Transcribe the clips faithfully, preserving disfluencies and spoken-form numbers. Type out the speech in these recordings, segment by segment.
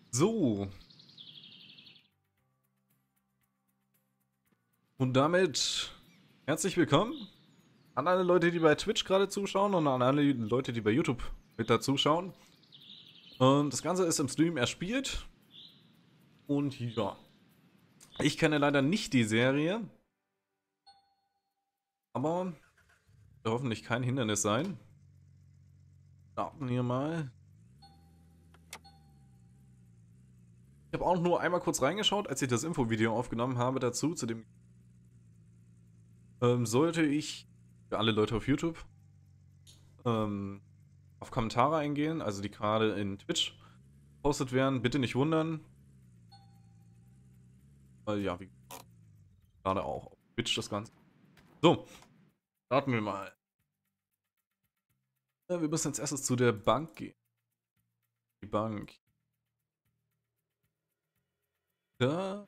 So, und damit herzlich willkommen an alle Leute, die bei Twitch gerade zuschauen und an alle Leute, die bei YouTube mit dazu schauen. Und das Ganze ist im Stream erspielt. Und ja, ich kenne leider nicht die Serie, aber wird hoffentlich kein Hindernis sein. Starten wir mal. Ich habe auch nur einmal kurz reingeschaut, als ich das Infovideo aufgenommen habe dazu, zu dem ähm, sollte ich für alle Leute auf YouTube ähm, auf Kommentare eingehen, also die gerade in Twitch gepostet werden. Bitte nicht wundern. Weil ja, wie gerade auch auf Twitch das Ganze. So, starten wir mal. Ja, wir müssen als erstes zu der Bank gehen. Die Bank. Da.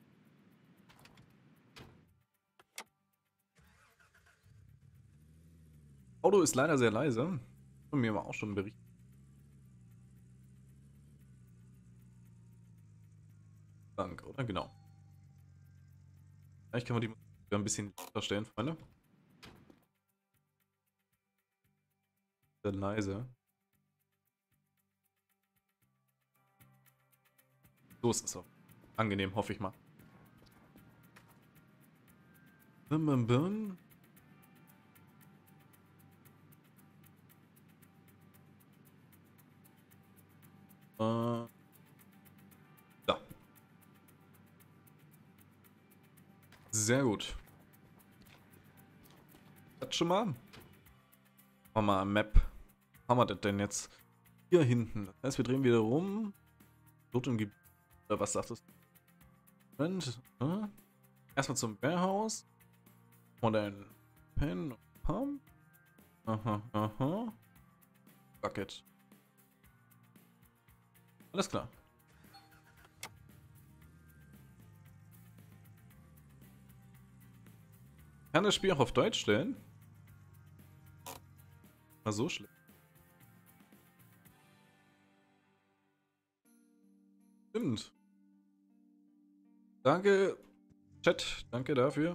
Auto ist leider sehr leise. Von mir war auch schon ein Bericht. Bank, oder? Genau. Vielleicht kann man die Musik wieder ein bisschen verstellen, Freunde. Sehr leise. So ist es auch. Angenehm, hoffe ich mal. Bim, bim, bim. Äh. Da. Sehr gut. Das schon mal. Machen wir mal Map. Haben wir das denn jetzt? Hier hinten. Das heißt, wir drehen wieder rum. Dort im Gebiet. Oder was sagt das? Moment. Äh? Erstmal zum Warehouse. Und dann Pen und Pump. Aha, aha. Bucket. Alles klar. Kann das Spiel auch auf Deutsch stellen? War so schlecht. Stimmt. Danke, Chat. Danke dafür.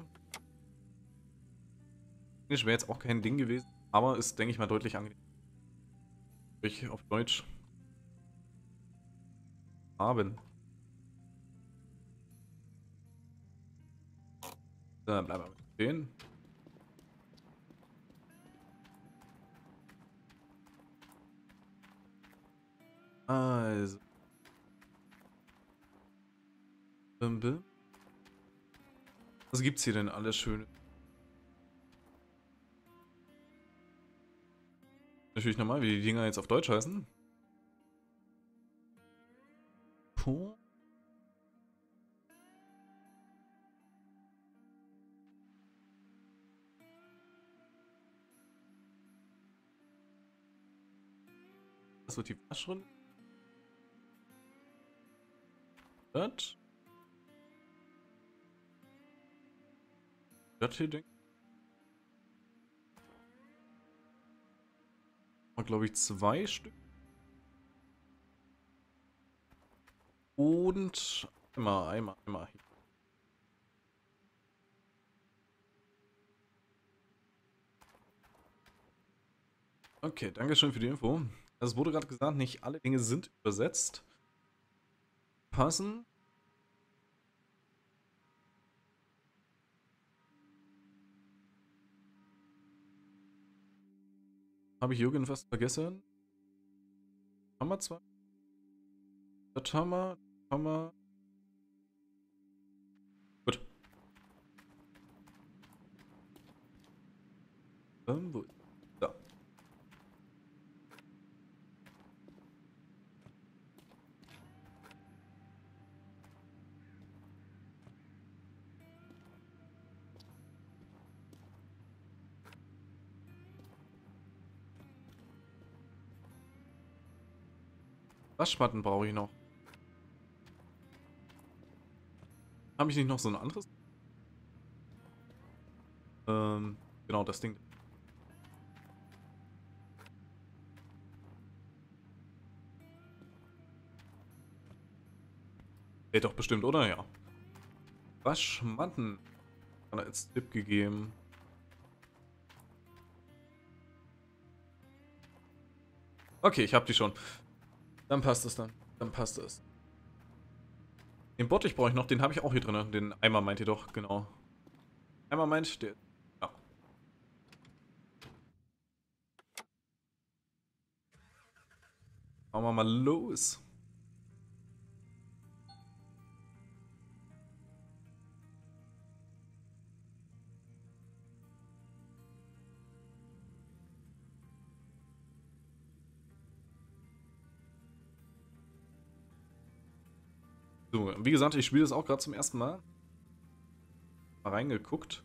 Englisch wäre jetzt auch kein Ding gewesen, aber ist, denke ich mal, deutlich angenehm. Ich auf Deutsch haben. Da bleiben wir mit stehen. Also. Was gibt's hier denn alles Schönes? Natürlich nochmal, wie die Dinger jetzt auf Deutsch heißen. Puh. Das wird die Waschrunde. Das. Das hier, denke ich. Glaube ich, zwei Stück. Und einmal, einmal, einmal. Okay, danke schön für die Info. Also es wurde gerade gesagt, nicht alle Dinge sind übersetzt. Passen. Habe ich irgendwas vergessen? Haben wir zwei? Das haben wir. Das haben wir. Gut. Ähm, wo ist da? Waschmatten brauche ich noch. Habe ich nicht noch so ein anderes? Ähm, genau, das Ding. Geht doch bestimmt, oder? Ja. Waschmatten. Hat er als Tipp gegeben. Okay, ich hab die schon. Dann passt es dann. Dann passt es. Den Bottich brauche ich noch, den habe ich auch hier drin. Den Eimer meint ihr doch, genau. Eimer meint, der. Ja. Machen wir mal los. So, wie gesagt, ich spiele das auch gerade zum ersten Mal. Mal reingeguckt.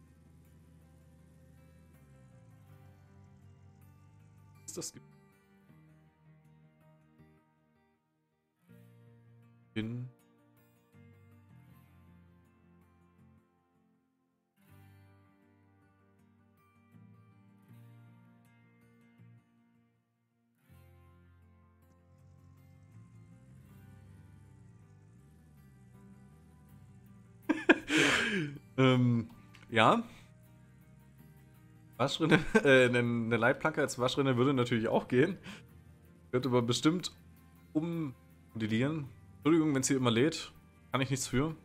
Was ist das? In. ähm, ja. Waschrinne, äh, eine, eine Leitplanke als Waschrinne würde natürlich auch gehen. Könnte aber bestimmt ummodellieren. Entschuldigung, wenn es hier immer lädt. Kann ich nichts für.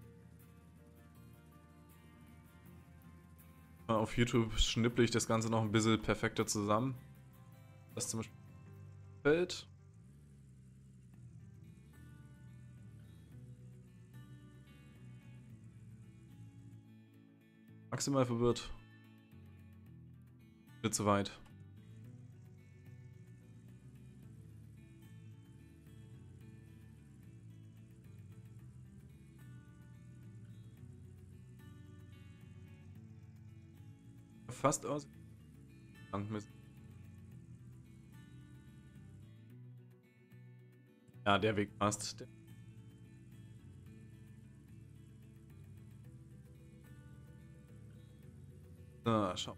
Auf YouTube schnipple ich das Ganze noch ein bisschen perfekter zusammen. Das zum Beispiel fällt. Maximal verwirrt. Wird zu weit. Fast aus. Ja, der Weg passt. Na, schau.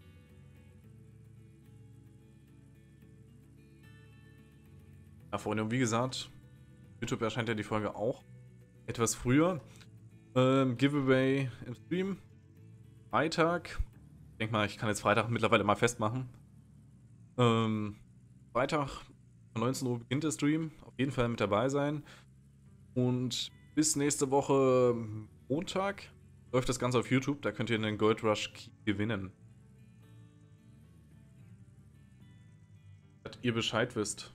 Ja, Freunde, und wie gesagt, YouTube erscheint ja die Folge auch etwas früher. Ähm, Giveaway im Stream. Freitag. Ich denke mal, ich kann jetzt Freitag mittlerweile mal festmachen. Ähm, Freitag um neunzehn Uhr beginnt der Stream. Auf jeden Fall mit dabei sein. Und bis nächste Woche Montag läuft das Ganze auf YouTube. Da könnt ihr einen Gold Rush Key gewinnen. Dass ihr Bescheid wisst.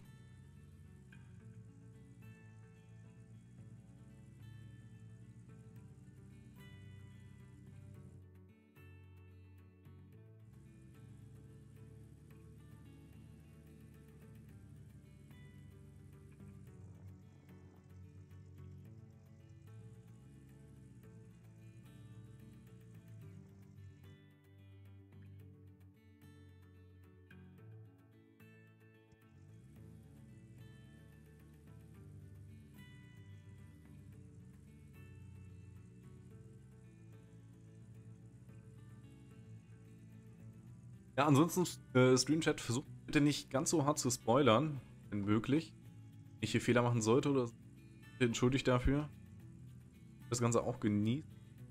Ja, ansonsten, äh, Stream-Chat, versucht bitte nicht ganz so hart zu spoilern, wenn möglich. Wenn ich hier Fehler machen sollte oder entschuldigt dafür. Das Ganze auch genießt.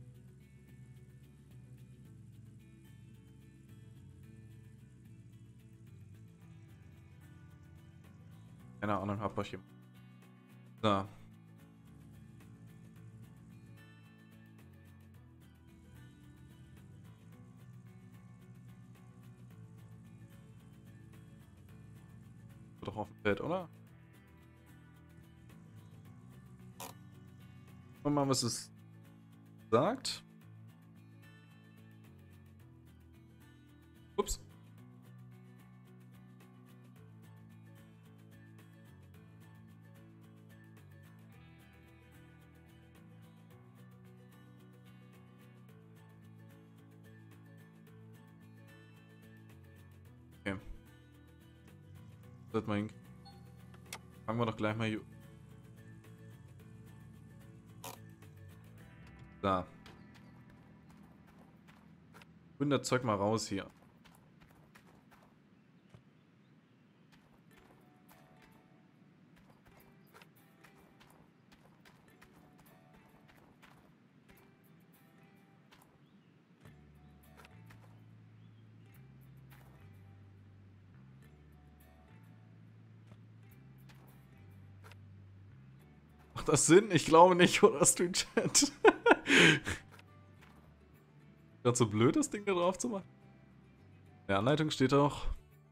Keine Ahnung, hab euch hier. So. Doch auf dem Feld, oder? Schauen wir mal, was es sagt. Ups. Okay. Das mal hin. Fangen wir doch gleich mal hier. Da. Holen das Zeug mal raus hier. Macht das Sinn? Ich glaube nicht, oder Stream Chat? Gerade so blöd, das Ding da drauf zu machen. In der Anleitung steht auch.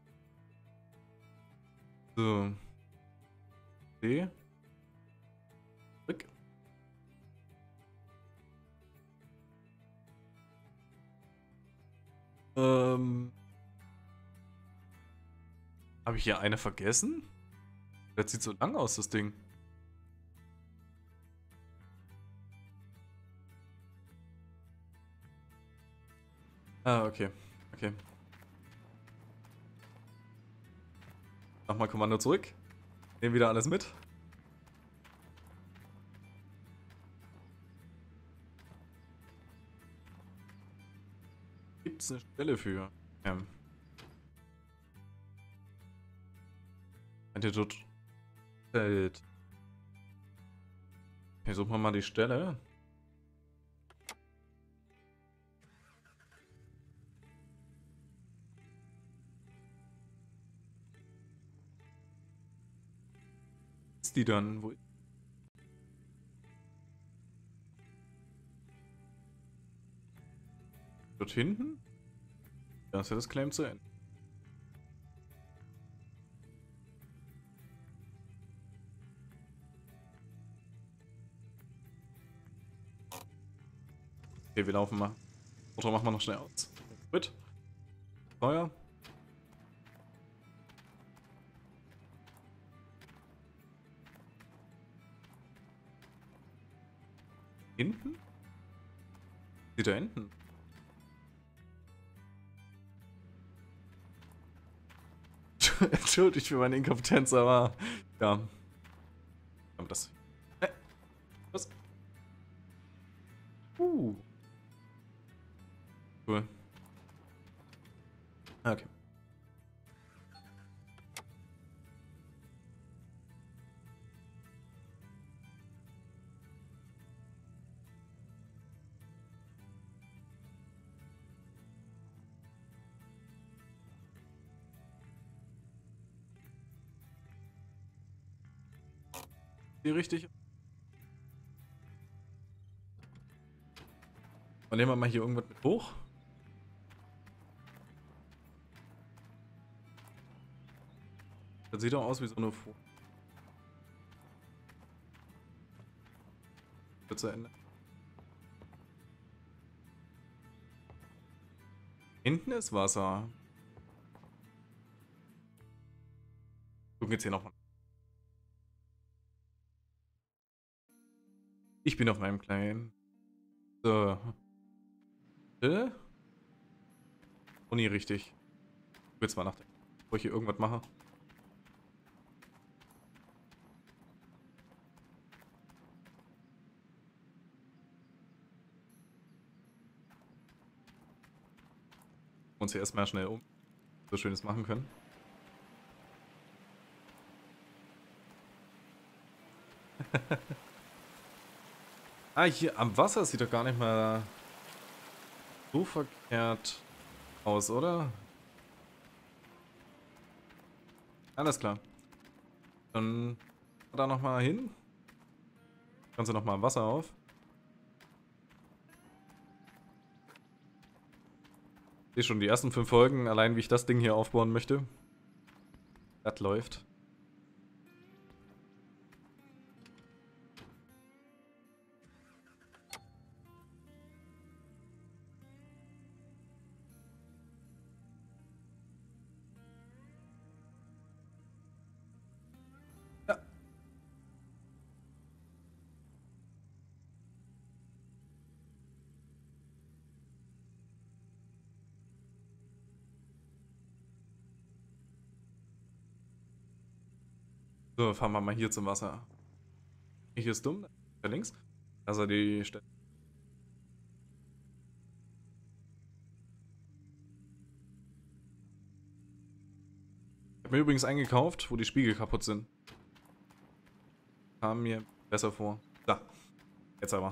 So. D. Rück. Ähm. Habe ich hier eine vergessen? Das sieht so lang aus, das Ding. Ah, okay. Okay. Nochmal Kommando zurück. Nehmen wieder alles mit. Gibt es eine Stelle für? Ähm. Antidote. Feld. Okay, suchen wir mal die Stelle. Ist die dann? Wo? Dort hinten? Da ist ja das Claim zu Ende. Okay, wir laufen mal. Oder machen wir noch schnell aus. Gut. Feuer. Hinten? Sie da hinten? Entschuldigt für meine Inkompetenz, aber ja. Aber das. Äh, was? Uh. Cool. Okay. Die richtig. Und nehmen wir mal hier irgendwas mit hoch. Das sieht doch aus wie so eine Folie. Zu Ende. Hinten ist Wasser. Gucken jetzt hier nochmal. Ich bin auf meinem kleinen. So. Äh? Oh nie richtig. Ich will jetzt mal nachdenken, bevor ich hier irgendwas mache. Uns hier erstmal schnell um. So Schönes machen können. Ah, hier am Wasser sieht doch gar nicht mal so verkehrt aus, oder? Alles klar. Dann da nochmal hin. Kannst du nochmal Wasser auf. Ich sehe schon die ersten fünf Folgen, allein wie ich das Ding hier aufbauen möchte. Das läuft. Ja. So, fahren wir mal hier zum Wasser. Hier ist dumm, da links. Also die Stelle. Ich habe mir übrigens eingekauft, wo die Spiegel kaputt sind. Kam mir besser vor. Da. Jetzt aber.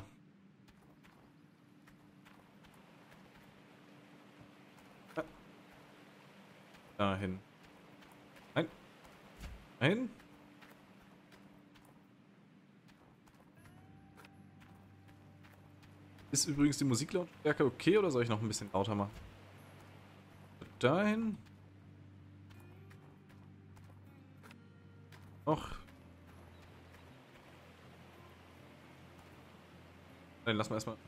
Ja. Dahin. Nein. Nein. Ist übrigens die Musiklautstärke okay oder soll ich noch ein bisschen lauter machen? Dahin. Noch. Dann lassen wir erstmal.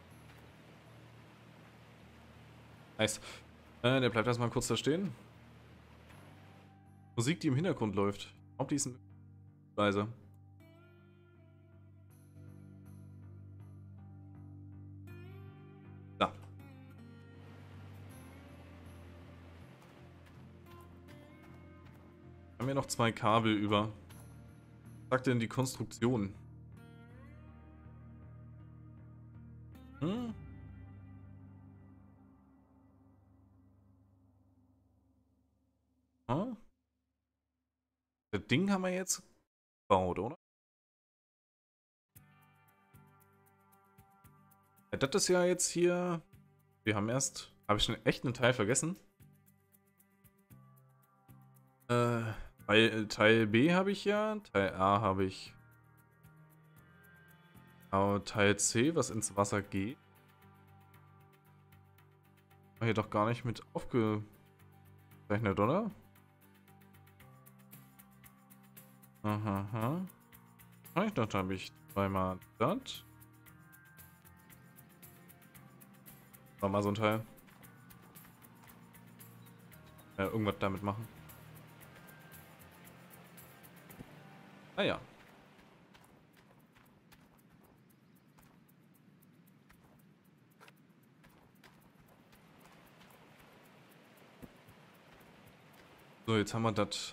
Nice. Äh, der bleibt erstmal kurz da stehen. Musik, die im Hintergrund läuft. Ich glaube, die ist leise. Da. Haben wir noch zwei Kabel über. Was sagt denn die Konstruktion? Hm? Hm? Das Ding haben wir jetzt gebaut, oder? Ja, das ist ja jetzt hier. Wir haben erst. Habe ich schon echt einen Teil vergessen? Äh, bei Teil B habe ich ja. Teil A habe ich. Aber Teil C, was ins Wasser geht. War hier doch gar nicht mit aufgezeichnet, oder? Aha, aha. Ich dachte, habe ich zweimal das. War mal so ein Teil. Ja, irgendwas damit machen. Ah ja. So, jetzt haben wir das.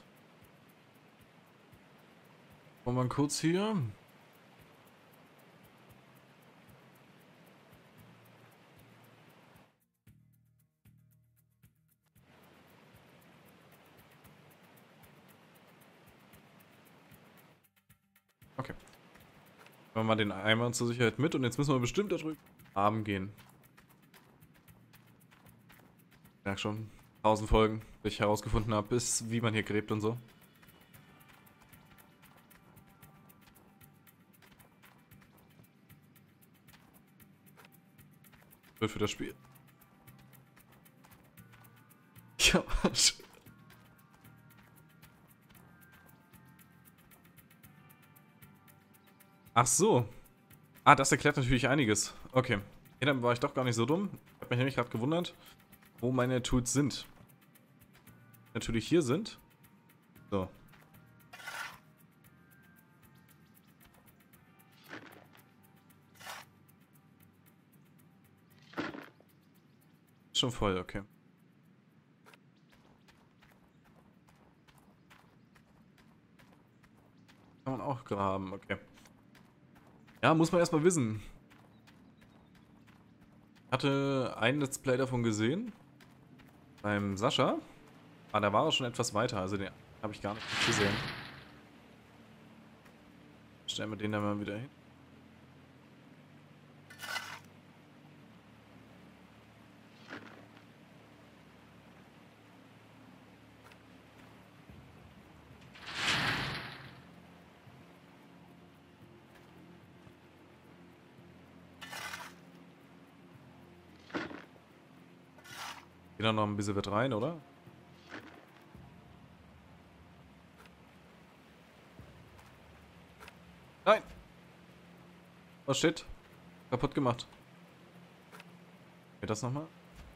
Wollen wir mal kurz hier. Okay. Nehmen wir mal den Eimer zur Sicherheit mit und jetzt müssen wir bestimmt da drüben Abend gehen. Ich merke schon, tausend Folgen, bis ich herausgefunden habe, bis wie man hier gräbt und so. Wird für das Spiel. Ja, ach so. Ah, das erklärt natürlich einiges. Okay. Ja, dann war ich doch gar nicht so dumm. Ich habe mich nämlich gerade gewundert, wo meine Tools sind. Natürlich hier sind. So. Ist schon voll, okay. Kann man auch graben, okay. Ja, muss man erstmal wissen. Ich hatte ein Let's Play davon gesehen. Beim Sascha. Aber da war er schon etwas weiter, also den habe ich gar nicht gesehen. Stellen wir den da mal wieder hin. Geht da noch ein bisschen was rein, oder? Nein! Oh shit. Kaputt gemacht. Geht das nochmal?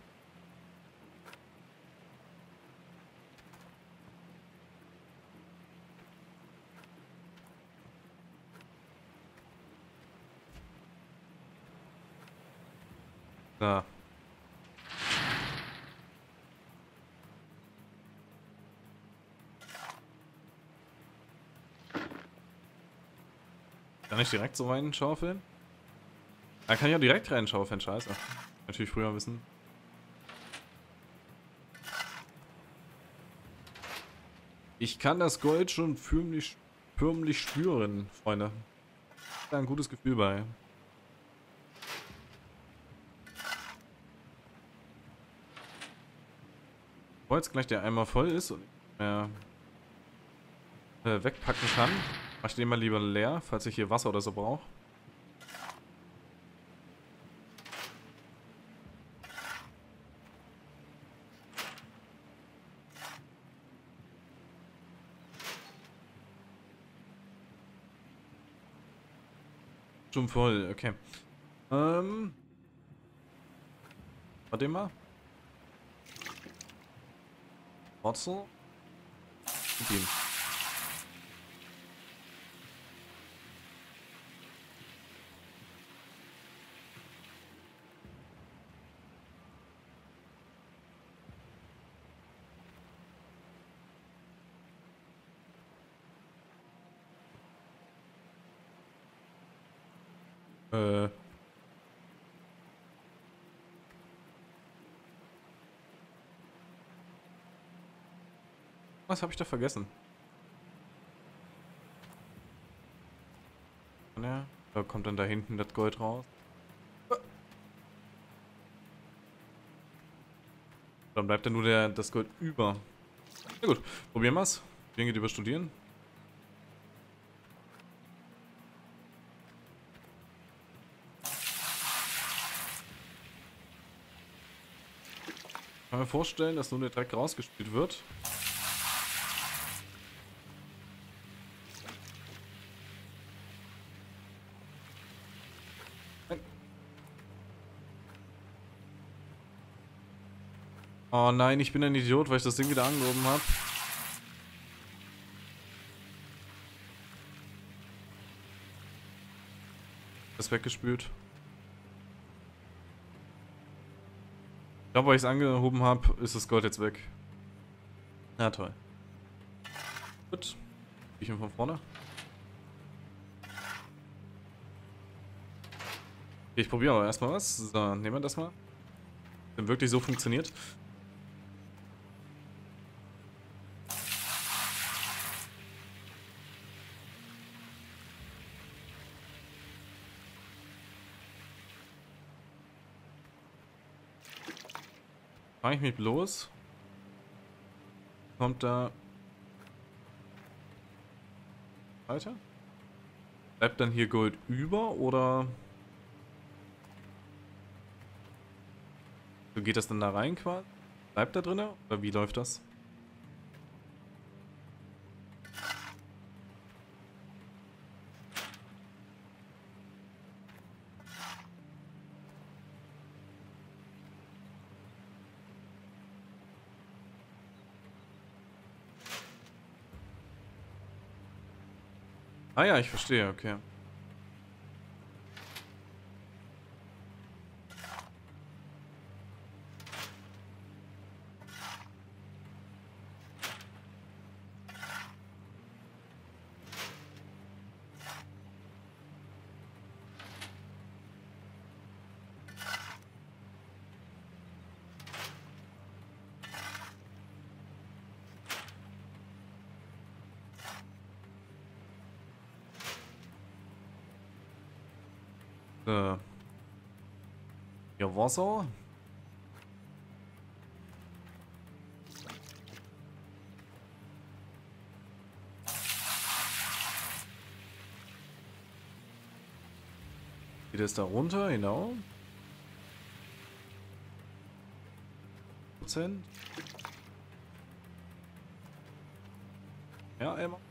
Da. Kann ich direkt so reinschaufeln? Da kann ich auch direkt reinschaufeln, scheiße. Natürlich früher wissen. Ich kann das Gold schon förmlich, förmlich spüren, Freunde. Da ein gutes Gefühl bei. Bevor jetzt gleich der Eimer voll ist und ich mehr äh, wegpacken kann, mach ich den mal lieber leer, falls ich hier Wasser oder so brauche. Schon voll, okay. Ähm. Warte mal. Wurzel. Gib ihm. Äh. Was habe ich da vergessen? Ja, da kommt dann da hinten das Gold raus. Dann bleibt dann nur der, das Gold über. Na gut, probieren wir's. Dinge, die wir studieren. Ich kann mir vorstellen, dass nur der Dreck rausgespielt wird. Nein. Oh nein, ich bin ein Idiot, weil ich das Ding wieder angehoben habe. Das weggespült. Ich glaube, weil ich es angehoben habe, ist das Gold jetzt weg. Na toll. Gut. Ich bin von vorne. Okay, ich probiere aber erstmal was. So, nehmen wir das mal. Wenn wirklich so funktioniert. Frage ich mich bloß. Kommt da weiter? Bleibt dann hier Gold über oder so geht das dann da rein quasi? Bleibt da drin oder wie läuft das? Ah ja, ich verstehe, okay. Äh. Ja, Wasser. Geht es da runter? Genau. Prozent. Ja, einmal.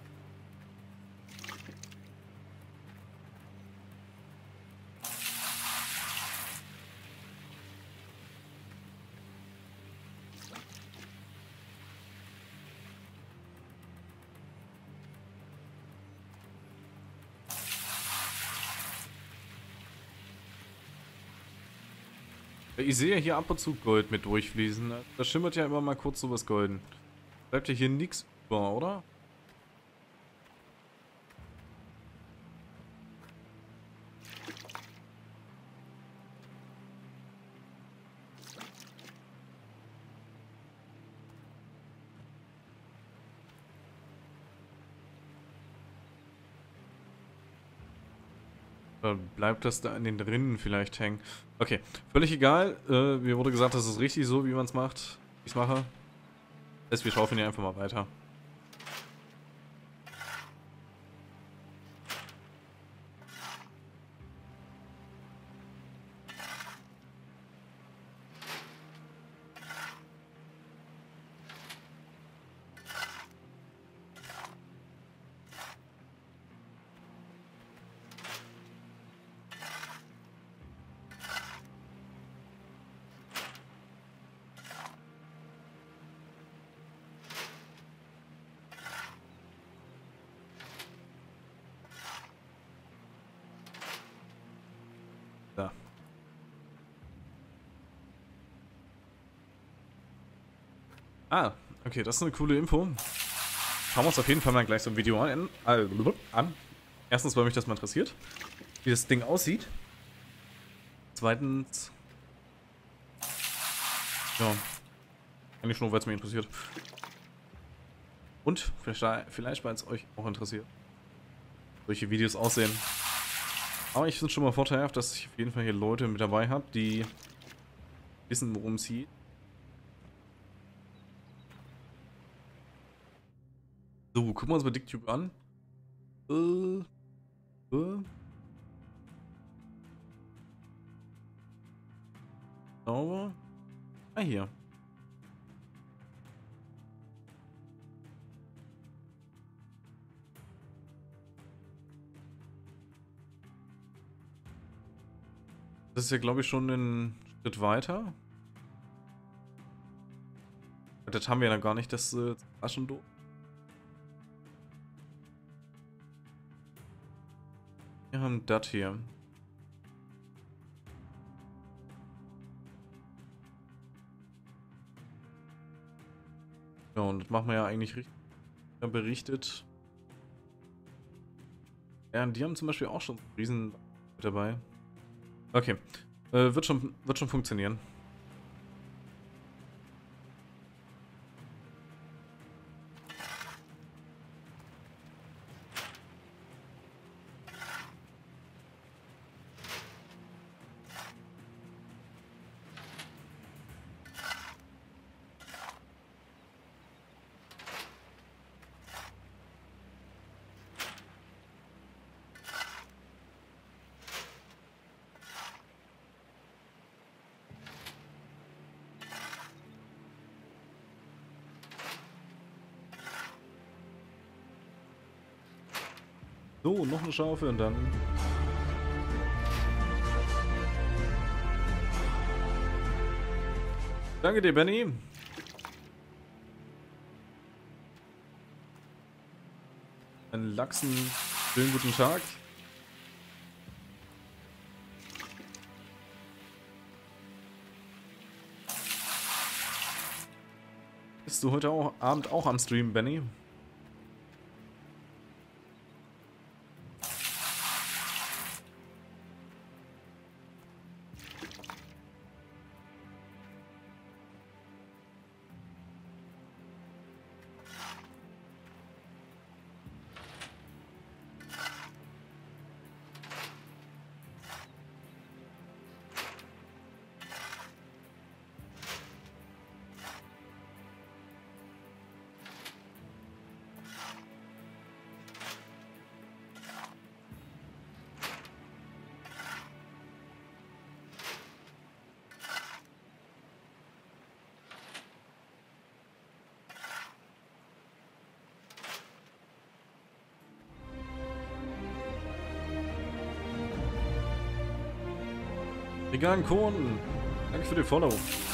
Ich sehe hier ab und zu Gold mit durchfließen. Da schimmert ja immer mal kurz sowas golden. Bleibt ja hier nichts über, oder? Oder bleibt das da an den Rinnen vielleicht hängen? Okay, völlig egal. Äh, mir wurde gesagt, das ist richtig so, wie man es macht. Ich mache. Das heißt, wir schaufeln hier einfach mal weiter. Ah, okay, das ist eine coole Info. Schauen wir uns auf jeden Fall mal gleich so ein Video an. Äh, an. Erstens, weil mich das mal interessiert, wie das Ding aussieht. Zweitens, ja, eigentlich nur, weil es mich interessiert. Und vielleicht, vielleicht weil es euch auch interessiert, solche Videos aussehen. Aber ich finde es schon mal vorteilhaft, dass ich auf jeden Fall hier Leute mit dabei habe, die wissen, worum es geht. So, gucken wir uns mal DickTube an. Äh, äh. Sauber. Ah, hier. Das ist ja, glaube ich, schon ein Schritt weiter. Das haben wir ja gar nicht, das äh, Taschentuch. Wir haben das hier. Ja, und das machen wir ja eigentlich richtig berichtet. Ja, und die haben zum Beispiel auch schon Riesen mit dabei. Okay. Äh, wird schon, wird schon funktionieren. So, noch eine Schaufel und dann... Danke dir, Benny. Einen Lachsen. Schönen guten Tag. Bist du heute auch, Abend auch am Stream, Benny? Vegan Kohn, danke für den Follow.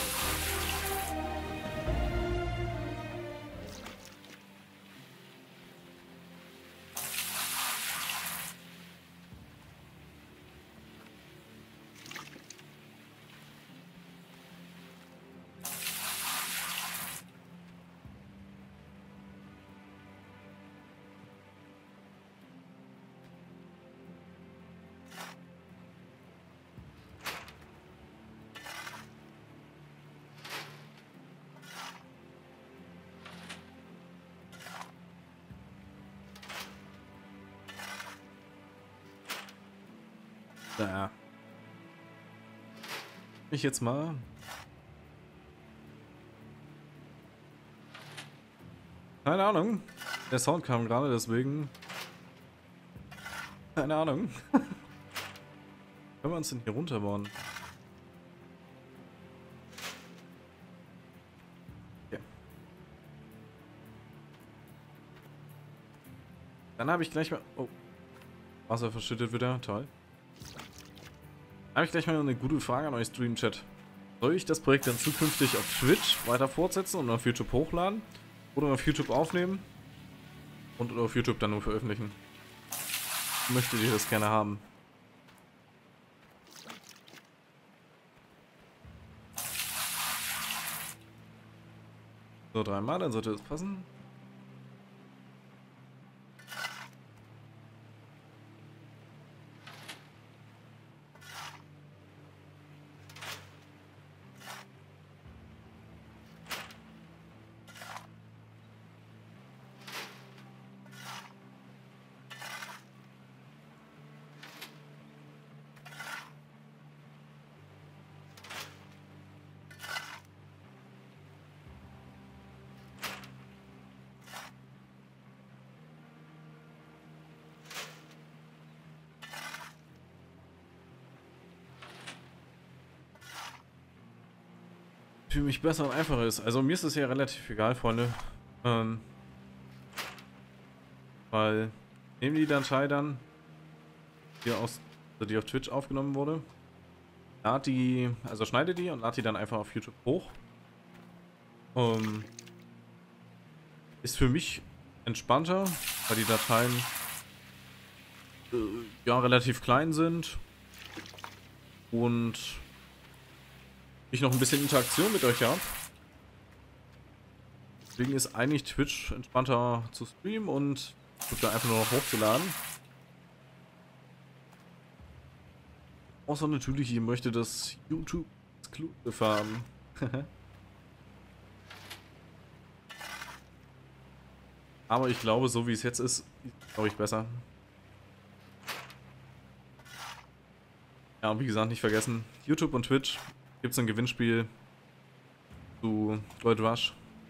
Da. Ich jetzt mal. Keine Ahnung. Der Sound kam gerade, deswegen. Keine Ahnung. Können wir uns denn hier runterbauen? Okay. Dann habe ich gleich mal. Oh. Wasser verschüttet wieder. Toll. Habe ich gleich mal eine gute Frage an euch Stream-Chat. Soll ich das Projekt dann zukünftig auf Twitch weiter fortsetzen und auf YouTube hochladen? Oder auf YouTube aufnehmen? Und auf YouTube dann nur veröffentlichen? Möchtet ihr das gerne haben? So, dreimal, dann sollte das passen. Für mich besser und einfacher ist. Also mir ist es ja relativ egal, Freunde. Ähm, weil nehmen die Datei dann, die, aus, also die auf Twitch aufgenommen wurde, lad die, also schneide die und lad die dann einfach auf YouTube hoch. Ähm, ist für mich entspannter, weil die Dateien äh, ja relativ klein sind und ich noch ein bisschen Interaktion mit euch habe. Deswegen ist eigentlich Twitch entspannter zu streamen und wird da einfach nur noch hochgeladen. Außer natürlich, ihr möchtet das YouTube Exclusive haben. Aber ich glaube, so wie es jetzt ist, ist glaube ich besser. Ja, und wie gesagt, nicht vergessen, YouTube und Twitch gibt es ein Gewinnspiel zu Gold Rush.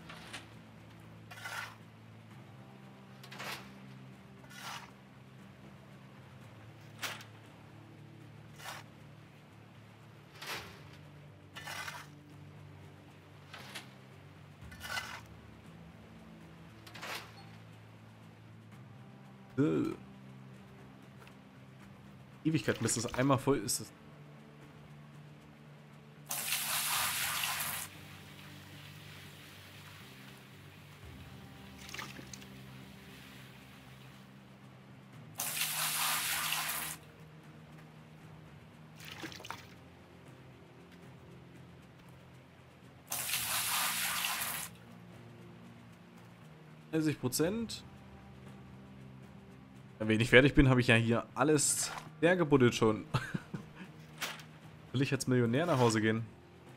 Äh. Ewigkeit, bis es einmal voll ist. Es dreißig Prozent. Wenn ich fertig bin, habe ich ja hier alles leer gebuddelt schon. Will ich jetzt Millionär nach Hause gehen?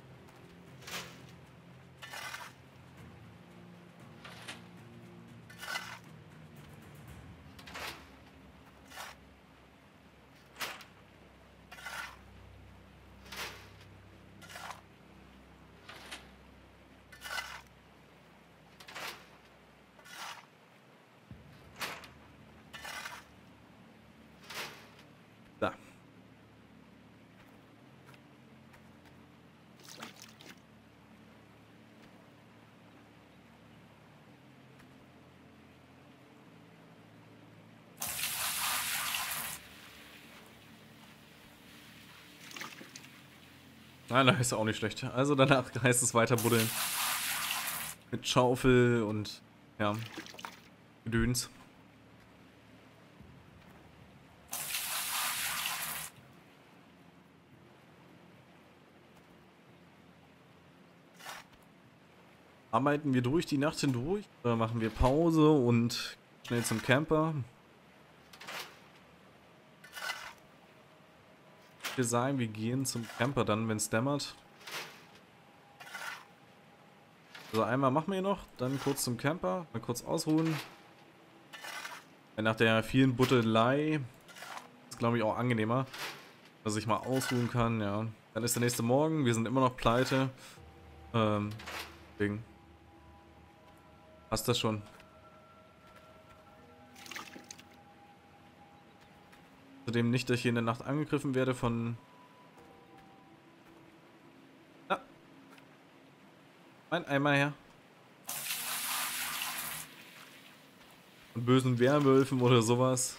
Da. Nein, da ist auch nicht schlecht. Also danach heißt es weiter buddeln. Mit Schaufel und ja, Gedöns. Arbeiten wir durch die Nacht hindurch oder machen wir Pause und schnell zum Camper? Wir sagen, wir gehen zum Camper dann, wenn es dämmert. Also einmal machen wir hier noch, dann kurz zum Camper, mal kurz ausruhen. Nach der vielen Buttelei ist, glaube ich, auch angenehmer, dass ich mal ausruhen kann, ja. Dann ist der nächste Morgen, wir sind immer noch pleite. Ähm, deswegen passt das schon. Zudem nicht, dass ich hier in der Nacht angegriffen werde von... Ah. Mein Eimer her. Von bösen Werwölfen oder sowas.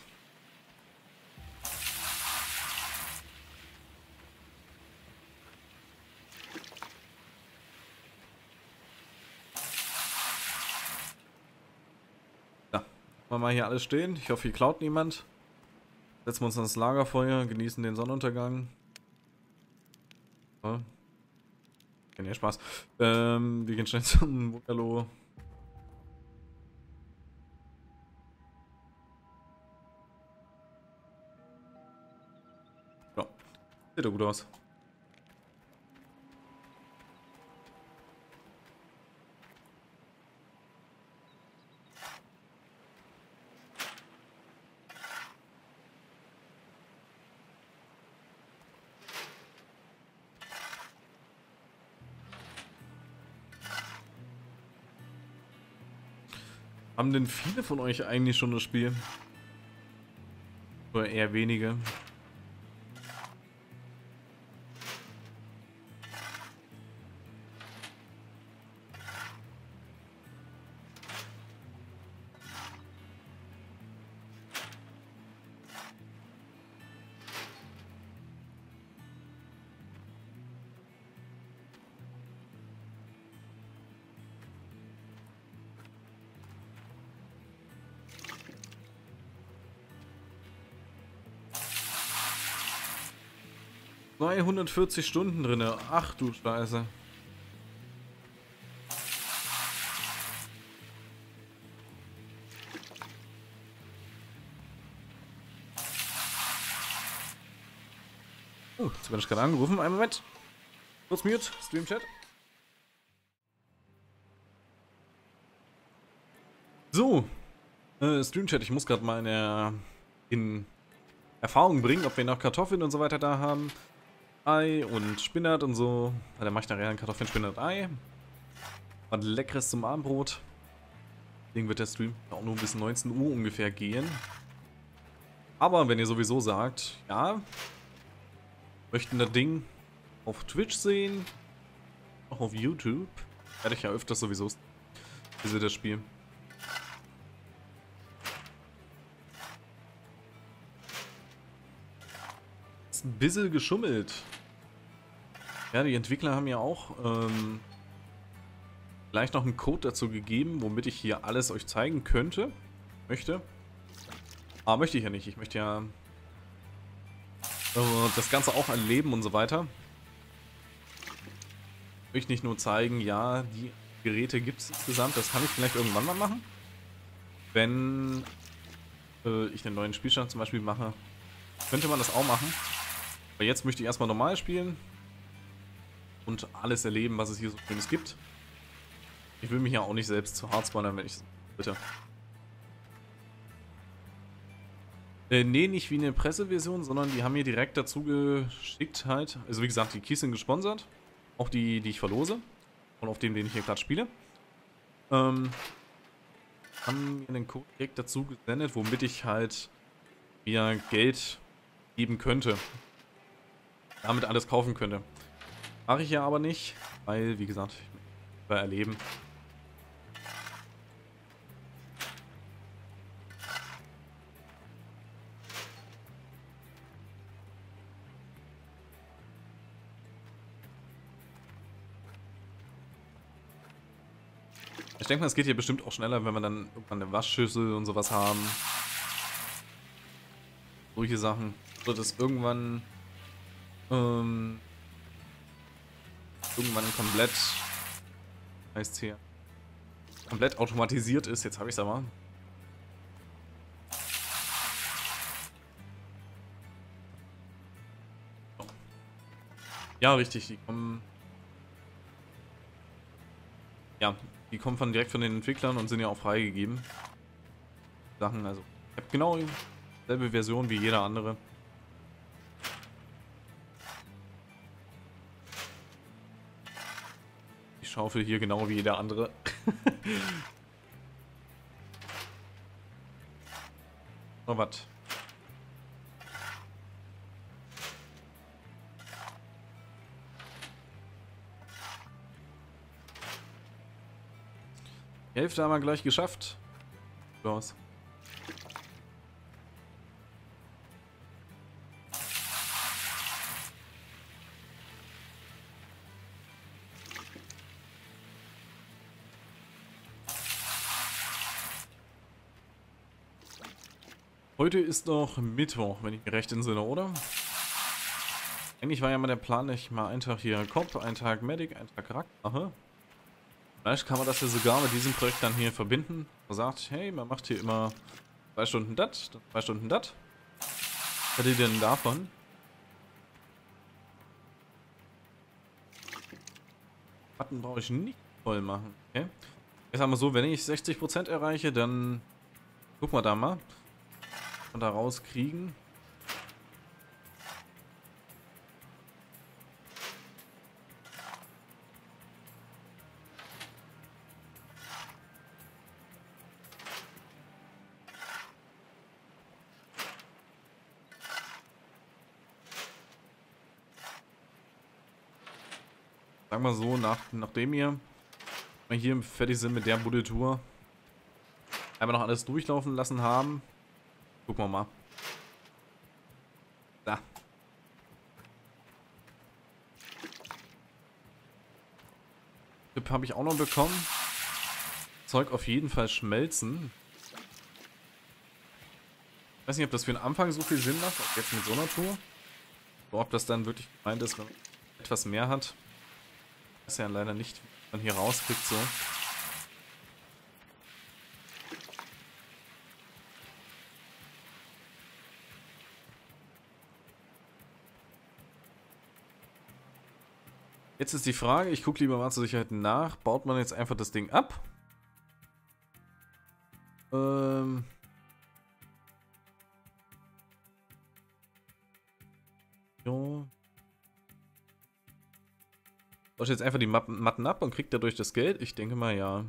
Ja, machen wir mal hier alles stehen. Ich hoffe, hier klaut niemand. Setzen wir uns ans Lagerfeuer, genießen den Sonnenuntergang. Ja. Okay, nee, Spaß. Ähm, wir gehen schnell zum Bungalow. Sieht doch gut aus. Haben denn viele von euch eigentlich schon das Spiel? Oder eher wenige? zweihundertvierzig Stunden drinne. Ach du Scheiße. Oh, jetzt werde ich gerade angerufen. Einen Moment. Kurz mute. Stream-Chat. So. Äh, Stream-Chat. Ich muss gerade mal in, der, in Erfahrung bringen, ob wir noch Kartoffeln und so weiter da haben. Ei und Spinat und so. Ja, dann mache ich nachher ein Kartoffeln, Spinat, Ei. Was Leckeres zum Abendbrot. Deswegen wird der Stream auch nur bis neunzehn Uhr ungefähr gehen. Aber wenn ihr sowieso sagt, ja, möchten das Ding auf Twitch sehen, auch auf YouTube, werde ich ja öfters sowieso diese das Spiel. Ist ein bisschen geschummelt. Ja, die Entwickler haben ja auch ähm, gleich noch einen Code dazu gegeben, womit ich hier alles euch zeigen könnte. Möchte. Aber möchte ich ja nicht. Ich möchte ja äh, das Ganze auch erleben und so weiter. Ich möchte nicht nur zeigen, ja, die Geräte gibt es insgesamt. Das kann ich vielleicht irgendwann mal machen. Wenn äh, ich einen neuen Spielstand zum Beispiel mache, könnte man das auch machen. Aber jetzt möchte ich erstmal normal spielen. Und alles erleben, was es hier so Schönes gibt. Ich will mich ja auch nicht selbst zu hart spoilern, wenn ich... Bitte. Äh, nee, nicht wie eine Presseversion, sondern die haben mir direkt dazu geschickt halt. Also wie gesagt, die Keys sind gesponsert. Auch die, die ich verlose. Und auf dem, den ich hier gerade spiele. Ähm... Haben mir den Code direkt dazu gesendet, womit ich halt mir Geld geben könnte. Damit alles kaufen könnte. Mache ich ja aber nicht, weil, wie gesagt, ich will erleben. Ich denke mal, es geht hier bestimmt auch schneller, wenn wir dann irgendwann eine Waschschüssel und sowas haben. Solche Sachen. So, dass irgendwann ähm, irgendwann komplett heißt hier komplett automatisiert ist. Jetzt habe ich es aber. So. Ja, richtig. Die kommen. Ja, die kommen von direkt von den Entwicklern und sind ja auch freigegeben. Sachen, also ich habe genau dieselbe Version wie jeder andere. Ich schaufel hier genau wie jeder andere. Oh, was? Die Hälfte haben wir gleich geschafft. Los. Heute ist noch Mittwoch, wenn ich mich recht entsinne, oder? Eigentlich war ja mal der Plan, dass ich mal einen Tag hier Cop, einen Tag Medic, einen Tag Rack mache. Vielleicht kann man das ja sogar mit diesem Projekt dann hier verbinden. Man sagt, hey, man macht hier immer zwei Stunden das, zwei Stunden das. Was hättet ihr denn davon? Matten brauche ich nicht voll machen. Okay. Ich sag mal so, wenn ich sechzig Prozent erreiche, dann gucken wir da mal. Und da rauskriegen. Sagen wir so, nach, nachdem wir hier fertig sind mit der Buddel-Tour, einmal noch alles durchlaufen lassen haben. Gucken wir mal. Da. Tipp habe ich auch noch bekommen. Zeug auf jeden Fall schmelzen. Ich weiß nicht, ob das für den Anfang so viel Sinn macht, auch jetzt mit so einer Tour. Oder ob das dann wirklich gemeint ist, wenn man etwas mehr hat. Das ist ja leider nicht, wie man hier rauskriegt so. Jetzt ist die Frage, ich gucke lieber mal zur Sicherheit nach. Baut man jetzt einfach das Ding ab? Ähm... Jo. Baut jetzt einfach die Mappen, Matten ab und kriegt dadurch das Geld? Ich denke mal, ja.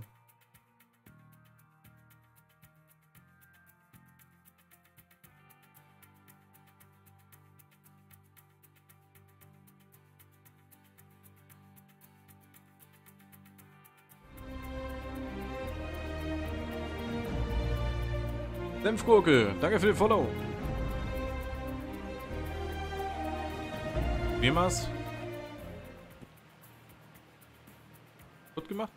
Senfgurke, danke für den Follow. Mehrmals. Gut gemacht.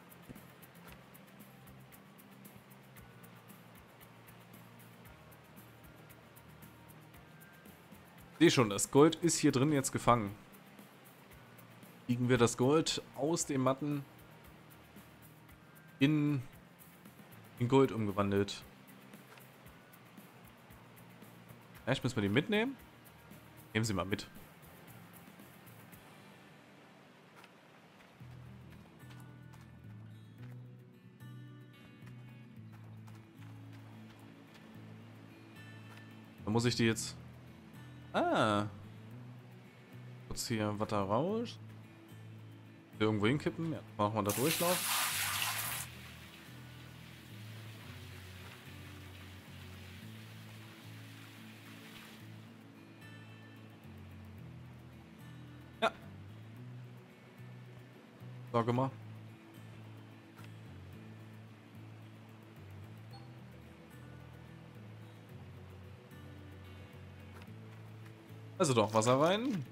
Ich sehe schon, das Gold ist hier drin jetzt gefangen. Kriegen wir das Gold aus den Matten in, in Gold umgewandelt. Vielleicht müssen wir die mitnehmen. Nehmen Sie mal mit. Dann muss ich die jetzt... Ah. Kurz hier was da raus. Irgendwo hinkippen. Ja, machen wir da Durchlauf. Ja. Sag mal. Also doch, Wasser rein.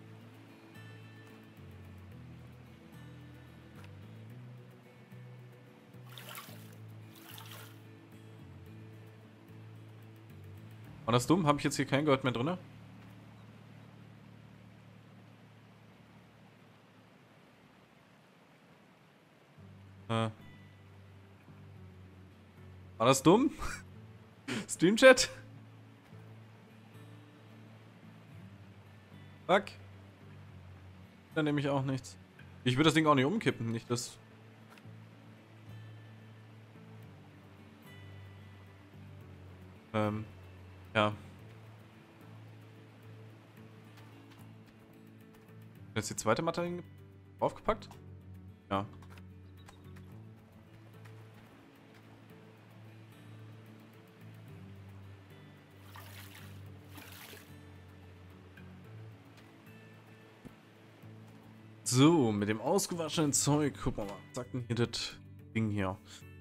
War das dumm? Habe ich jetzt hier kein Gold mehr drin? Äh. War das dumm? Streamchat? Fuck. Dann nehme ich auch nichts. Ich würde das Ding auch nicht umkippen, nicht das. Ähm. Ja. Jetzt die zweite Matte draufgepackt? Ja. So, mit dem ausgewaschenen Zeug, guck mal, was sagt denn hier das Ding hier?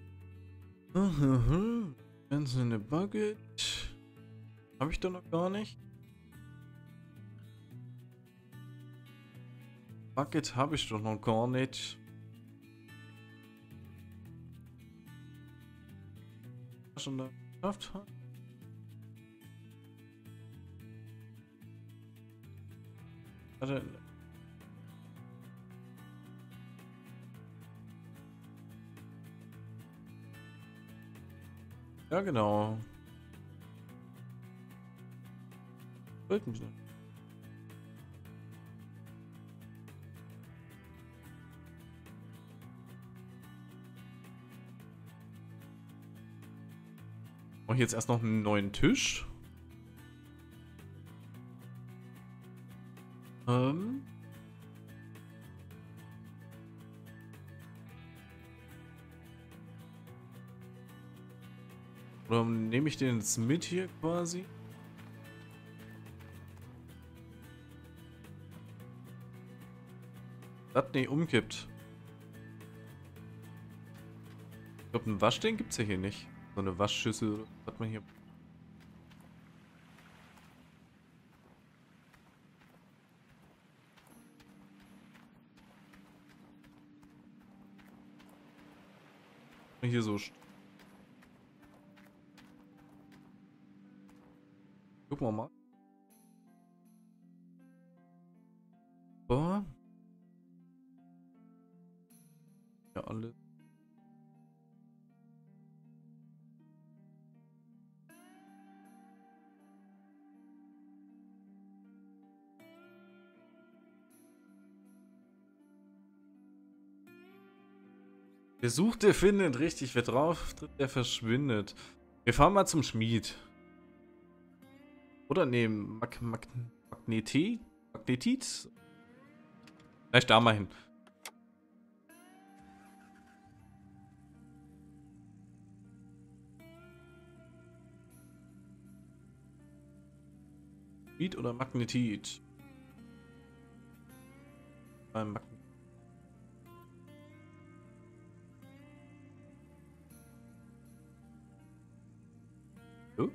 Ganz in der Bucket. Habe ich doch noch gar nicht. Bucket habe ich doch noch gar nicht. Was schon da geschafft hat? Warte. Ja, genau. Sollten wir. Mache ich jetzt erst noch einen neuen Tisch. Ähm. Oder nehme ich den jetzt mit hier quasi? Das nee, umkippt. Ich glaube, einen Waschding gibt es ja hier nicht. So eine Waschschüssel hat man hier. Hier so. Gucken wir mal. So. Ja, alles. Der sucht, der findet. Richtig, wer drauf tritt, der verschwindet. Wir fahren mal zum Schmied. Oder ne, Mag Mag Magnetit? Magnetit? Vielleicht da mal hin. Schmied oder Magnetit? Beim Magnetit. Oh.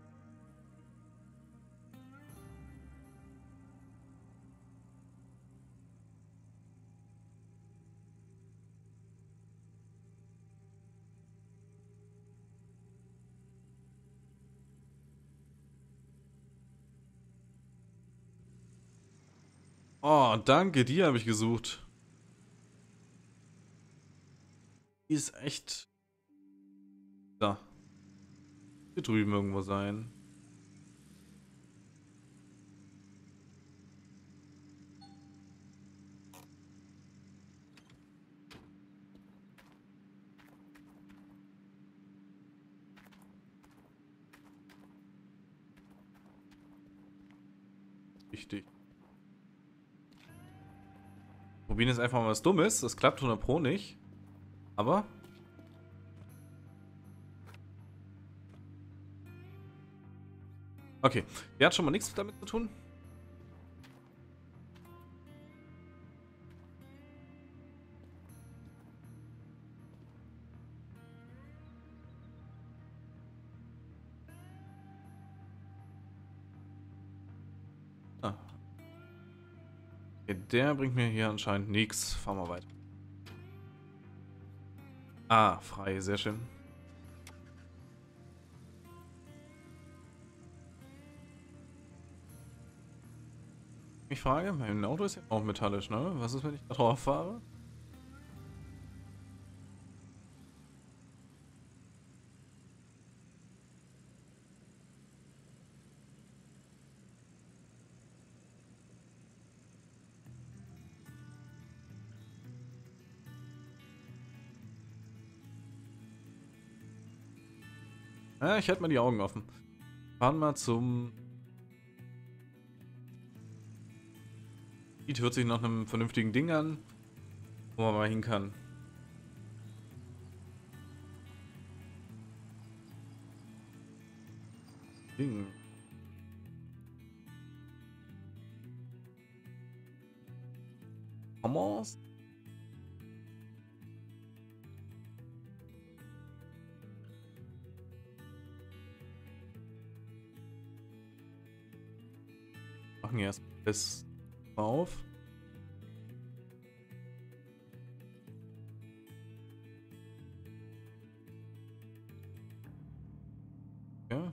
Oh, danke, die habe ich gesucht. Die ist echt... Da. Hier drüben irgendwo sein. Richtig. Probieren jetzt einfach mal was Dummes. Das klappt hundert Pro nicht. Aber... Okay. Der hat schon mal nichts damit zu tun. Ah. Okay, der bringt mir hier anscheinend nichts. Fahren wir weiter. Ah, frei. Sehr schön. Ich frage, mein Auto ist ja auch metallisch, ne? Was ist, wenn ich da drauf fahre? Ja, ich hätte mal die Augen offen. Fahren mal zum... Hört sich nach einem vernünftigen Ding an, wo man mal hin kann. Ding. Thomas? Machen erst das auf. Ja.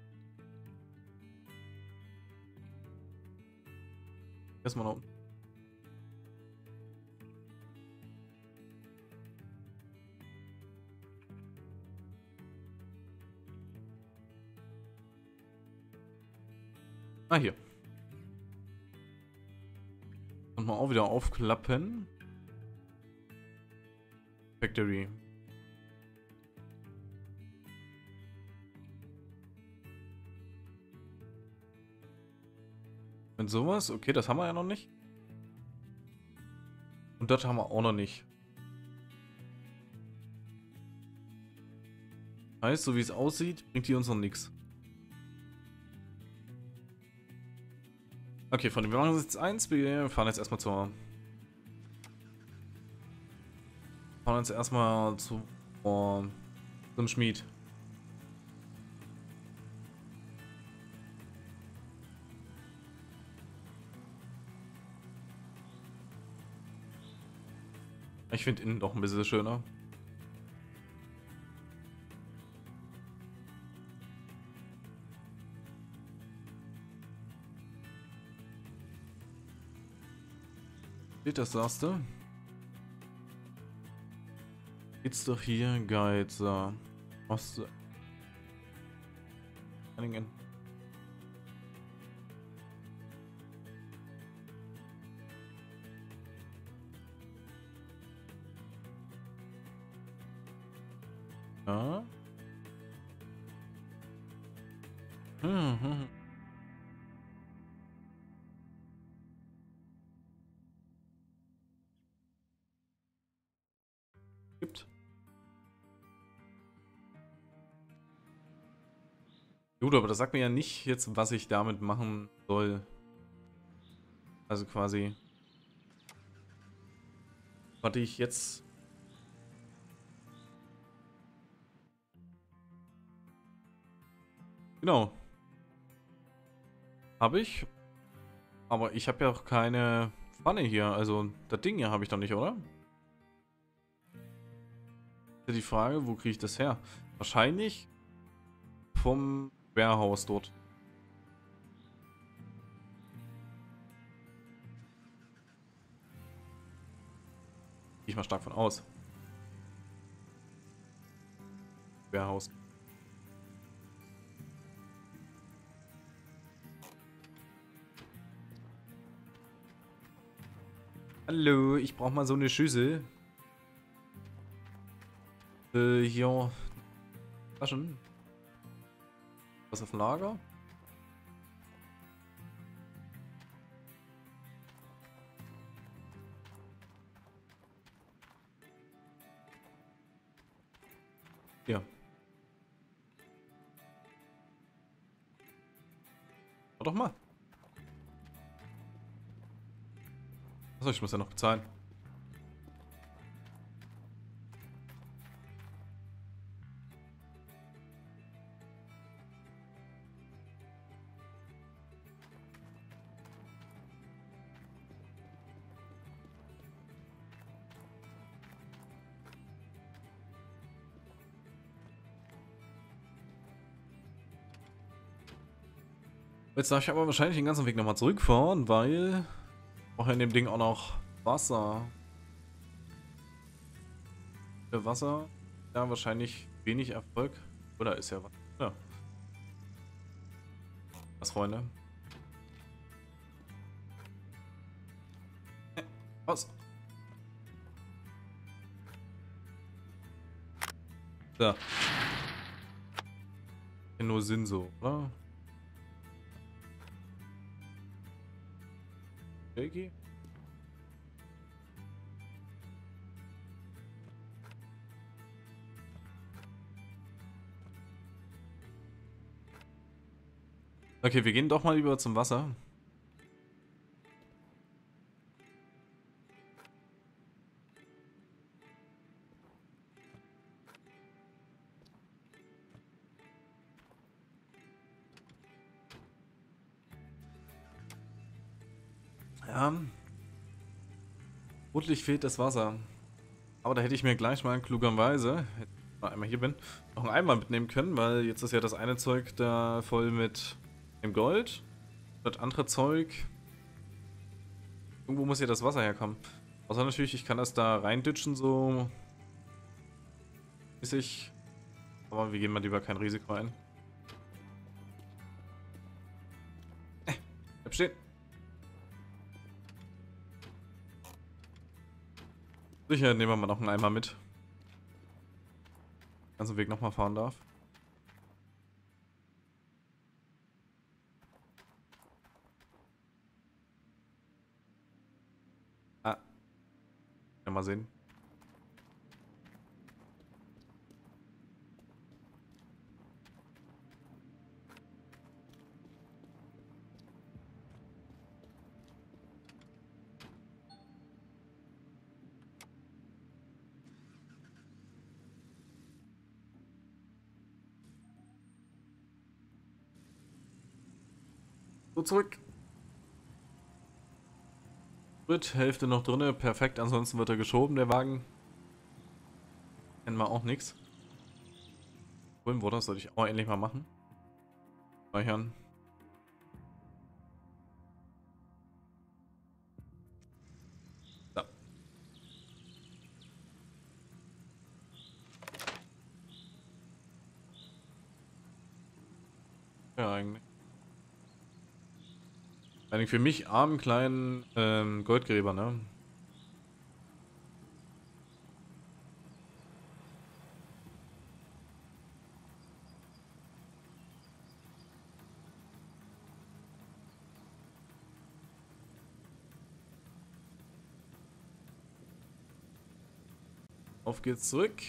Erstmal nach unten. Ah, hier. Und mal auch wieder aufklappen. Factory. Wenn sowas, okay, das haben wir ja noch nicht. Und das haben wir auch noch nicht. Heißt, so wie es aussieht, bringt die uns noch nichts. Okay, von dem wir machen jetzt eins. Wir fahren jetzt erstmal zur. Fahren jetzt erstmal zu uh, zum Schmied. Ich finde innen doch ein bisschen schöner. Steht das, sagst du? Geht's doch hier, Geizer. Was? Einigen. Ja. Hm, hm. Gibt. Gut, aber das sagt mir ja nicht jetzt, was ich damit machen soll. Also quasi. Was ich jetzt. Genau. Habe ich. Aber ich habe ja auch keine Pfanne hier. Also, das Ding hier habe ich doch nicht, oder? Ist die Frage, wo kriege ich das her? Wahrscheinlich vom Warehouse dort. Gehe ich mal stark von aus. Warehouse. Hallo, ich brauche mal so eine Schüssel. Äh, hier. Taschen. Was auf dem Lager? Hier. Mach doch mal. Achso, ich muss ja noch bezahlen. Jetzt darf ich aber wahrscheinlich den ganzen Weg nochmal zurückfahren, weil ich brauche in dem Ding auch noch Wasser. Für Wasser, ja, wahrscheinlich wenig Erfolg. Oder ist ja was? Ja. Was, Freunde? Was? Da. Ja, nur Sinn so, oder? Okay. Okay, wir gehen doch mal über zum Wasser. Ja. Vermutlich fehlt das Wasser. Aber da hätte ich mir gleich mal klugerweise, wenn ich mal einmal hier bin, noch einen Eimer mitnehmen können, weil jetzt ist ja das eine Zeug da voll mit dem Gold. Das andere Zeug. Irgendwo muss ja das Wasser herkommen. Außer natürlich, ich kann das da reinditschen, so. Ist ich. Aber wir gehen mal lieber kein Risiko ein. Bleib stehen. Sicher nehmen wir mal noch einen Eimer mit. Den ganzen Weg nochmal fahren darf. Ah. Ja, mal sehen. So, zurück. Hälfte noch drinne, perfekt, ansonsten wird er geschoben, der Wagen. Kennen wir auch nichts. Holen wurde, das sollte ich auch endlich mal machen. Speichern. So. Ja, eigentlich. Eigentlich für mich armen kleinen ähm, Goldgräber, ne? Auf geht's zurück.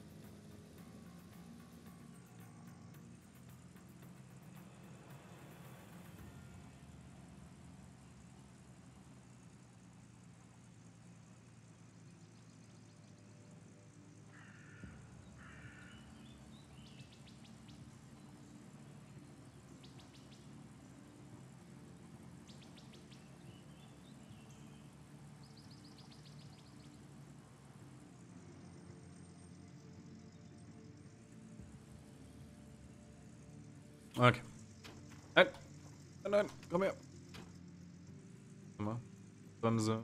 Okay. Nein, nein, nein, komm her. Mal. Bremse.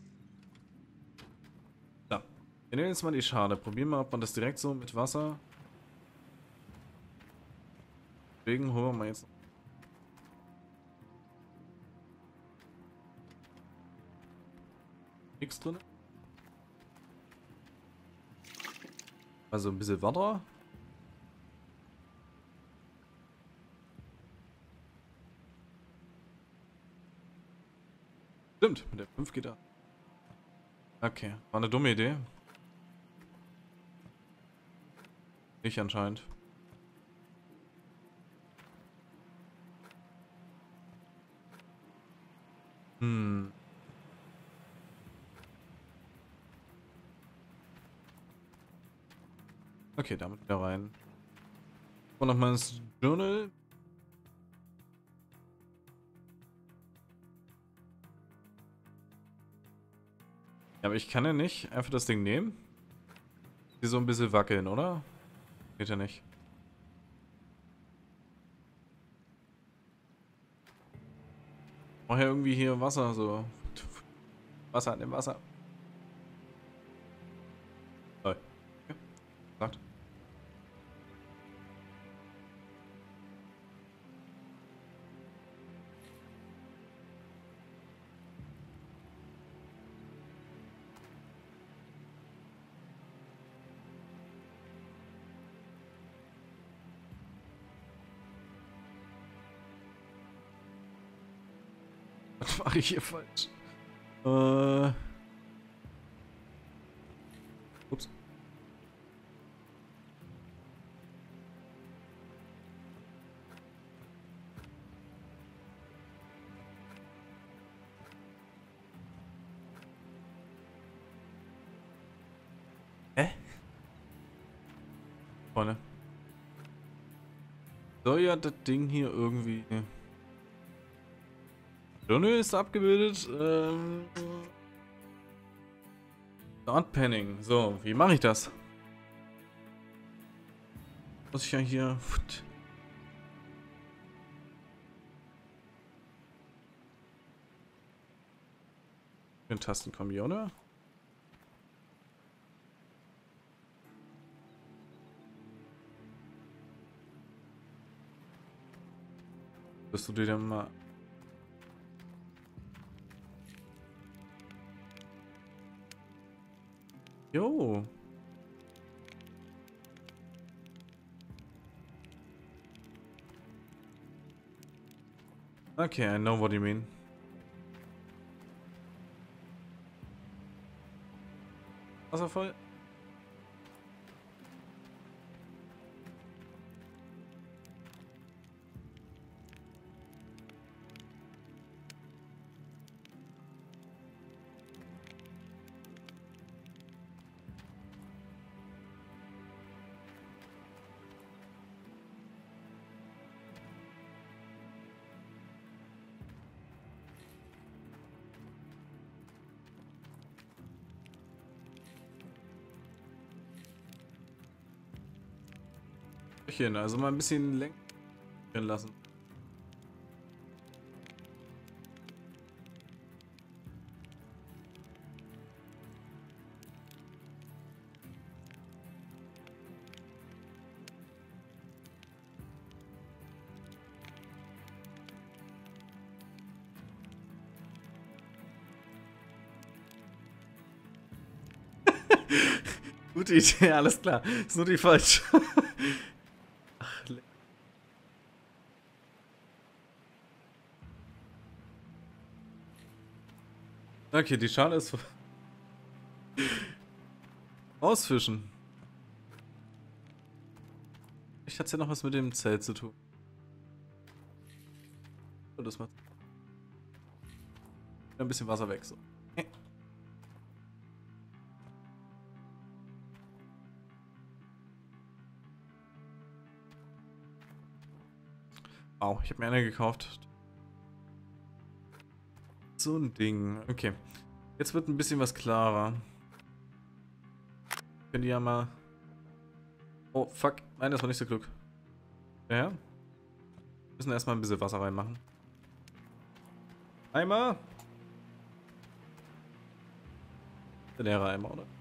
Da. Wir nehmen jetzt mal die Schale. Probieren mal, ob man das direkt so mit Wasser. Deswegen holen wir mal jetzt. Nichts drin. Also ein bisschen Wasser. Stimmt, mit der fünf geht er. Okay, war eine dumme Idee. Nicht anscheinend. Hm. Okay, damit wieder rein. Und nochmal ins Journal. Ja, aber ich kann ja nicht einfach das Ding nehmen. Die so ein bisschen wackeln, oder? Geht ja nicht. Brauch ja irgendwie hier Wasser, so. Wasser an dem Wasser. Okay. Sagt. Was mache ich hier falsch? Äh. Ups. Hä? Freunde. Soll ja das Ding hier irgendwie. Journal ist abgebildet. Ähm. Start Panning. So, wie mache ich das? Muss ich ja hier. Den Tastenkombi, oder? Dass du dir dann mal. Jo. Okay, I know what you mean. Wasser voll? Also mal ein bisschen lenken lassen. Gute Idee, alles klar. Ist nur die falsche. Ach, okay, die Schale ist ausfischen. Ich hatte ja noch was mit dem Zelt zu tun. Oh, das macht ein bisschen Wasser weg. So. Wow, ich habe mir eine gekauft. So ein Ding. Okay. Jetzt wird ein bisschen was klarer. Können die ja mal... Oh, fuck. Nein, das war nicht so klug. Ja. Wir müssen erstmal ein bisschen Wasser reinmachen. Eimer! Der leere Eimer, oder?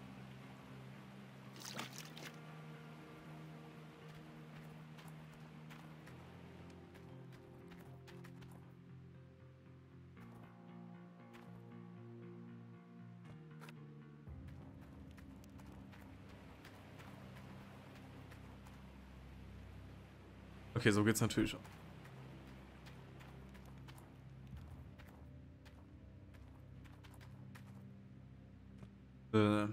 Okay, so geht's natürlich schon. Äh.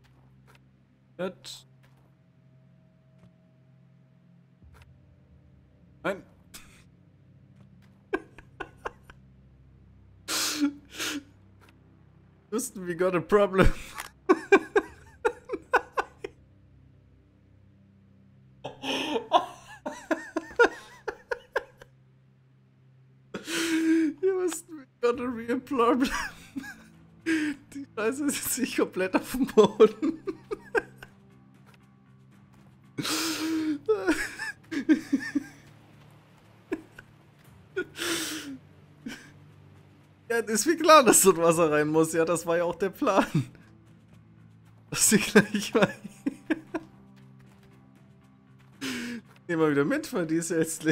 Das. Nein. Houston, we got a problem. Got a real problem. Die Scheiße ist jetzt nicht komplett auf dem Boden. Ja, ist mir klar, dass dort Wasser rein muss. Ja, das war ja auch der Plan. Dass sie gleich mal. Nehmen wir wieder mit, weil die ist ja jetzt leer.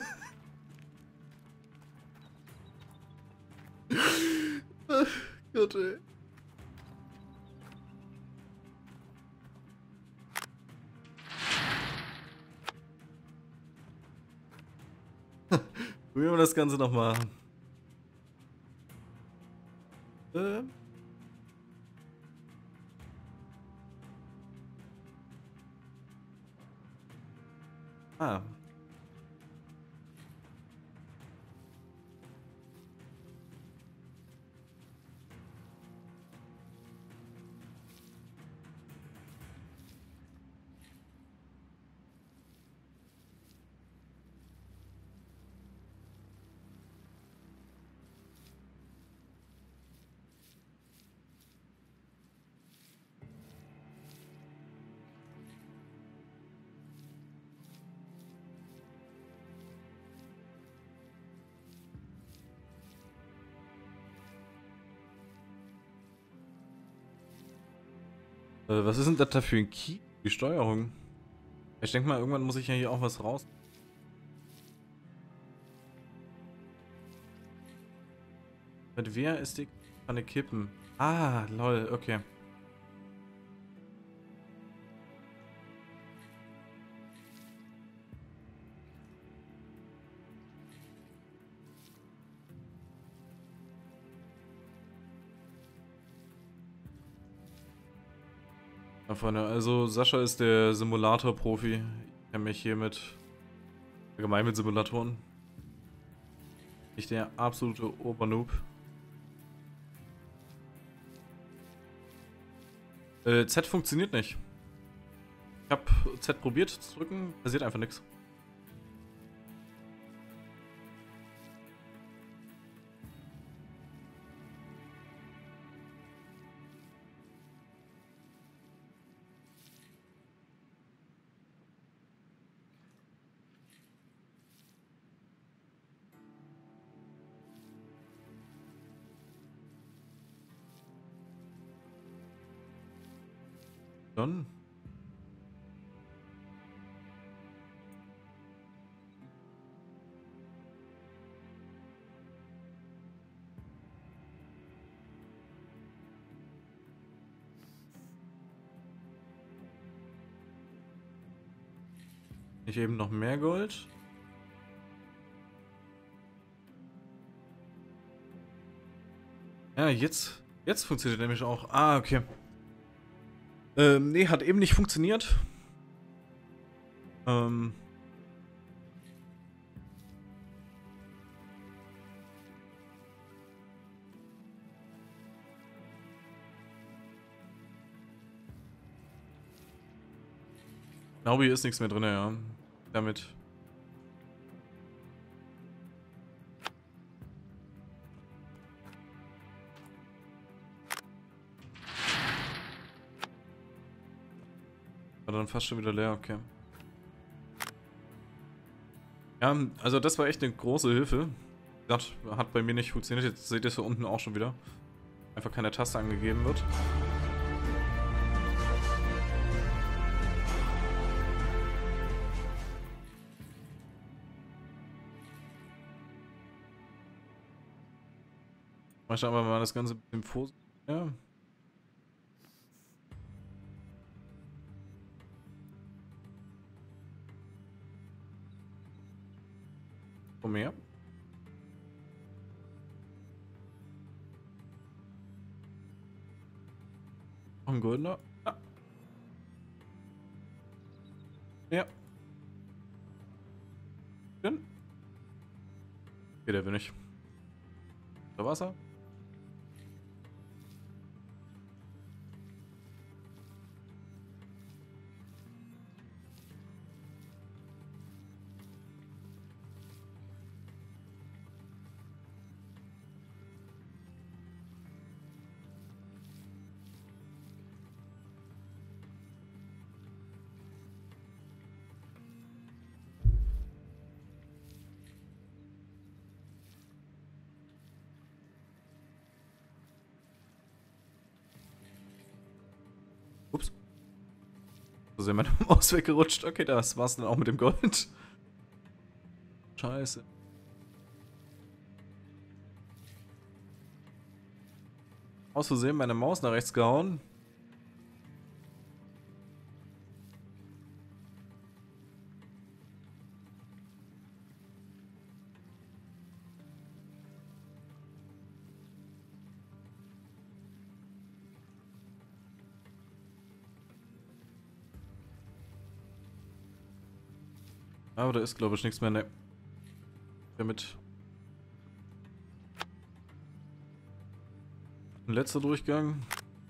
Ach Gott, ey. Probieren wir das Ganze nochmal. Äh. Ah. Äh, was ist denn das da für ein Key? Die Steuerung. Ich denke mal, irgendwann muss ich ja hier auch was raus. Mit wer ist die Pfanne kippen? Ah, lol, okay. Ja, Freunde, also Sascha ist der Simulator-Profi. Ich kenne mich hier mit allgemein mit Simulatoren. Ich der absolute Obernoob. Äh, Z funktioniert nicht. Ich habe Z probiert zu drücken, passiert einfach nichts. Dann. Ich eben noch mehr Gold. Ja, jetzt, jetzt funktioniert nämlich auch. Ah, okay. Ähm, nee, hat eben nicht funktioniert. Ähm. Ich glaube, hier ist nichts mehr drin, ja. Damit. War dann fast schon wieder leer, okay. Ja, also das war echt eine große Hilfe. Das hat bei mir nicht funktioniert. Jetzt seht ihr es hier unten auch schon wieder. Einfach keine Taste angegeben wird. Mal schauen wir mal das Ganze mit dem Fuß. Ja. Komm her. Noch ein goldener. Ja. Ja. Schön. Okay, der will nicht. Da Wasser. Ups. So sehr meine Maus weggerutscht. Okay, das war's dann auch mit dem Gold. Scheiße. Aus Versehen meine Maus nach rechts gehauen. Aber da ist, glaube ich, nichts mehr. Ne. Damit. Letzter Durchgang.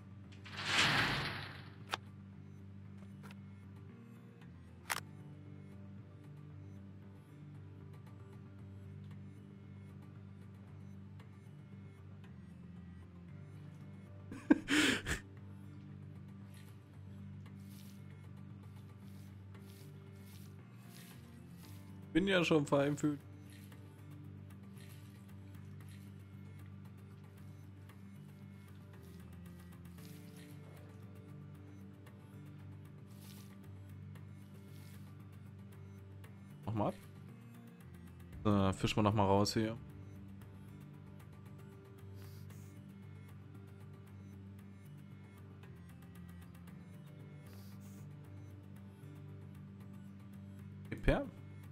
Bin ja schon vereinfügt. Nochmal ab. So, fischen wir nochmal raus hier. Repair.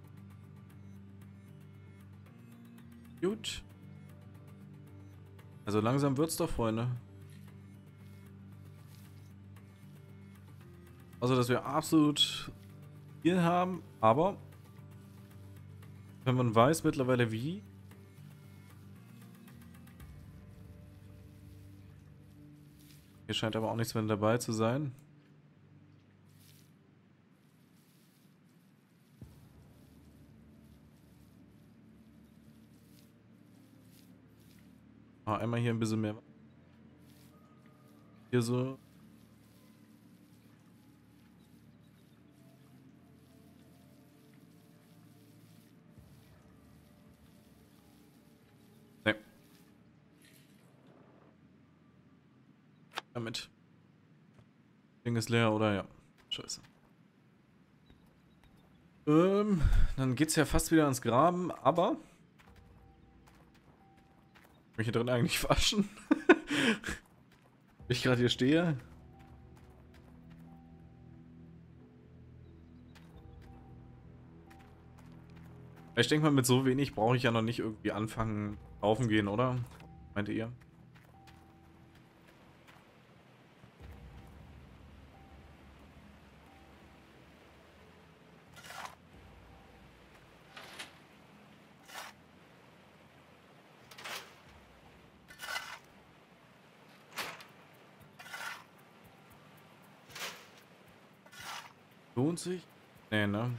Gut. Also langsam wird's doch, Freunde. Also, dass wir absolut viel haben, aber wenn man weiß mittlerweile wie. Hier scheint aber auch nichts mehr dabei zu sein. Ah, einmal hier ein bisschen mehr. Hier so. Ne. Damit. Ding ist leer, oder? Ja. Scheiße. Ähm, dann geht's ja fast wieder ans Graben, aber. Kann ich hier drin eigentlich verarschen? Ich gerade hier stehe. Ich denke mal, mit so wenig brauche ich ja noch nicht irgendwie anfangen, laufen gehen, oder? Meint ihr? Lohnt sich? Nee, ne?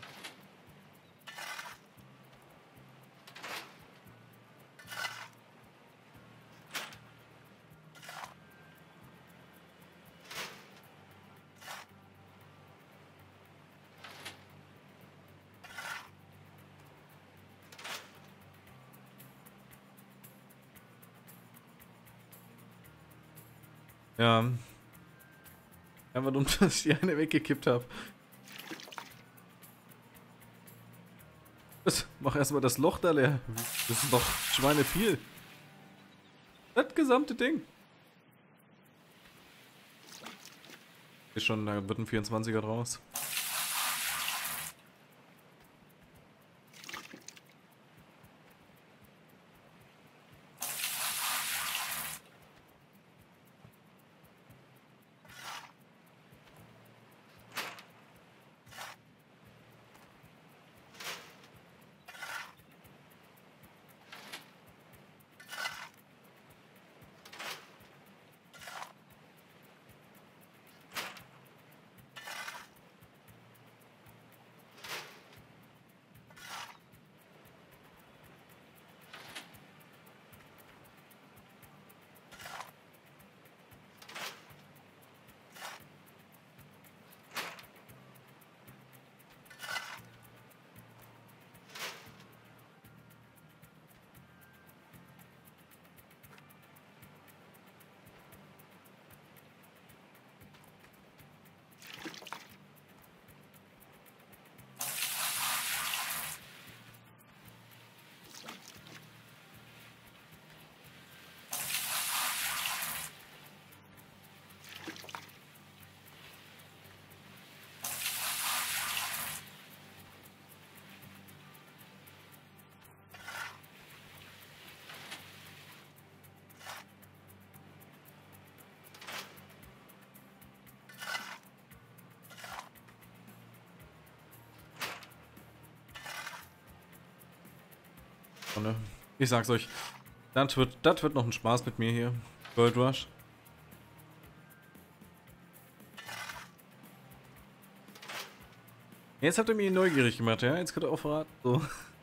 Ja. Einfach nur, dass ich die eine weggekippt habe. Mach erstmal das Loch da leer. Das ist doch Schweine viel. Das gesamte Ding. Ist schon, da wird ein vierundzwanziger draus. Ich sag's euch, das wird, das wird noch ein Spaß mit mir hier. Gold Rush. Jetzt habt ihr mich neugierig gemacht, ja? Jetzt könnt ihr auch verraten. So.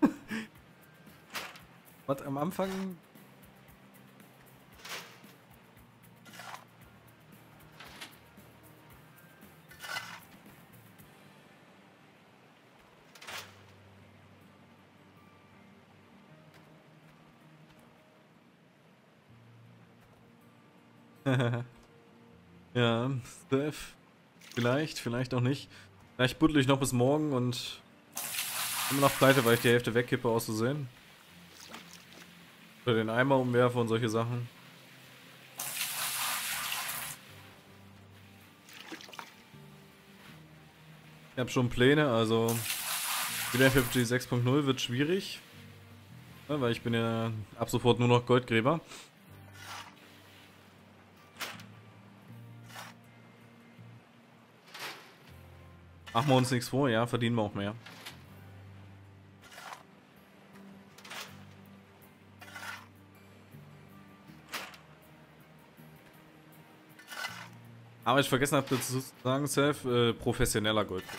Was am Anfang. Ja, Steph. Vielleicht, vielleicht auch nicht. Vielleicht buddel ich noch bis morgen und immer noch pleite, weil ich die Hälfte wegkippe auszusehen. Oder den Eimer umwerfe und solche Sachen. Ich habe schon Pläne, also G F F G sechs Punkt null wird schwierig. Ja, weil ich bin ja ab sofort nur noch Goldgräber. Machen wir uns nichts vor, ja, verdienen wir auch mehr. Aber ich vergessen habe dazu zu sagen, Self, äh, professioneller Goldfisch.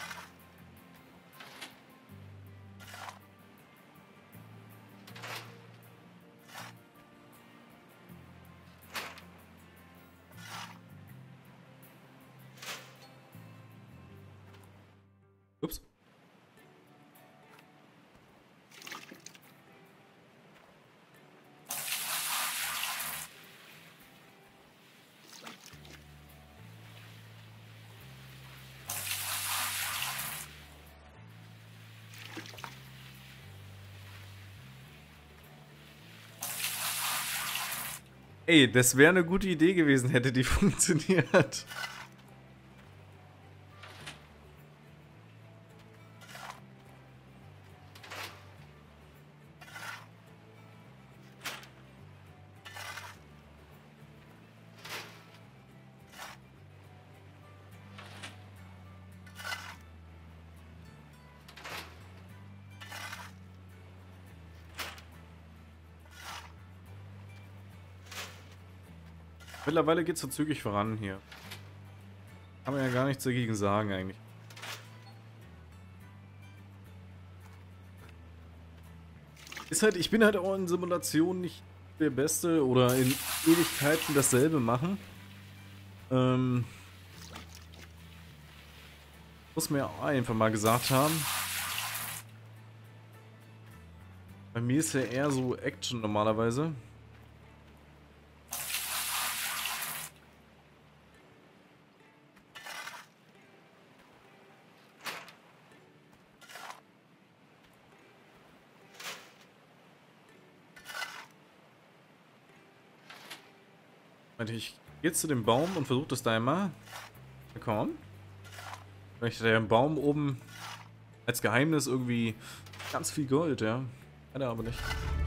Ups. Ey, das wäre eine gute Idee gewesen, hätte die funktioniert. Mittlerweile geht es so zügig voran hier. Kann man ja gar nichts dagegen sagen eigentlich. Ist halt, ich bin halt auch in Simulationen nicht der Beste oder in Ewigkeiten dasselbe machen. Ähm, muss mir auch einfach mal gesagt haben. Bei mir ist ja eher so Action normalerweise. Ich gehe jetzt zu dem Baum und versuche das da einmal. Komm. Vielleicht hat der Baum oben als Geheimnis irgendwie ganz viel Gold, ja. Hat er aber nicht.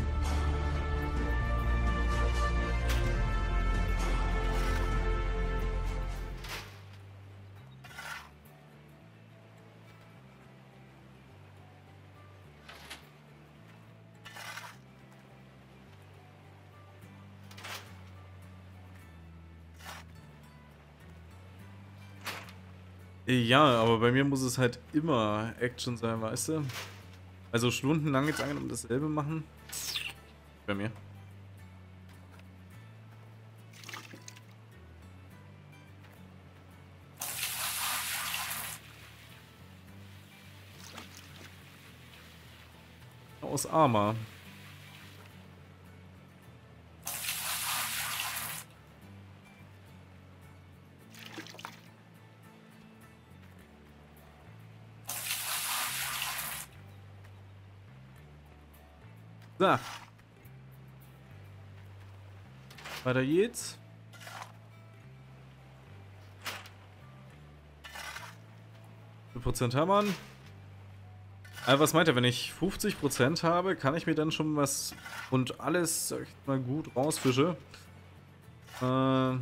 Ja, aber bei mir muss es halt immer Action sein, weißt du? Also stundenlang jetzt angenommen dasselbe machen. Bei mir. Aus Arma. So. Weiter geht's. wie viel Prozent haben wir? Also was meint er, wenn ich fünfzig Prozent habe, kann ich mir dann schon was und alles, sag ich mal, gut rausfische. Äh,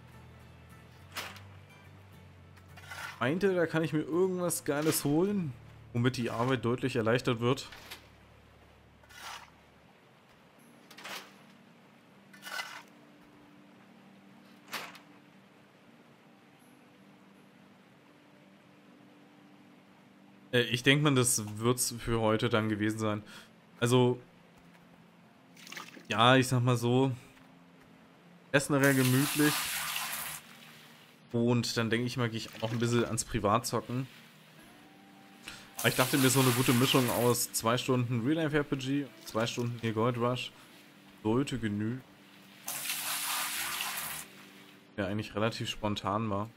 meinte, da kann ich mir irgendwas Geiles holen, womit die Arbeit deutlich erleichtert wird. Ich denke mal, das wird es für heute dann gewesen sein. Also, ja, ich sag mal so, essen nachher gemütlich. Und dann denke ich mal, gehe ich auch noch ein bisschen ans Privatzocken. Aber ich dachte mir, so eine gute Mischung aus zwei Stunden Real-Life-R P G und zwei Stunden hier Gold Rush sollte genügen. Ja, eigentlich relativ spontan war.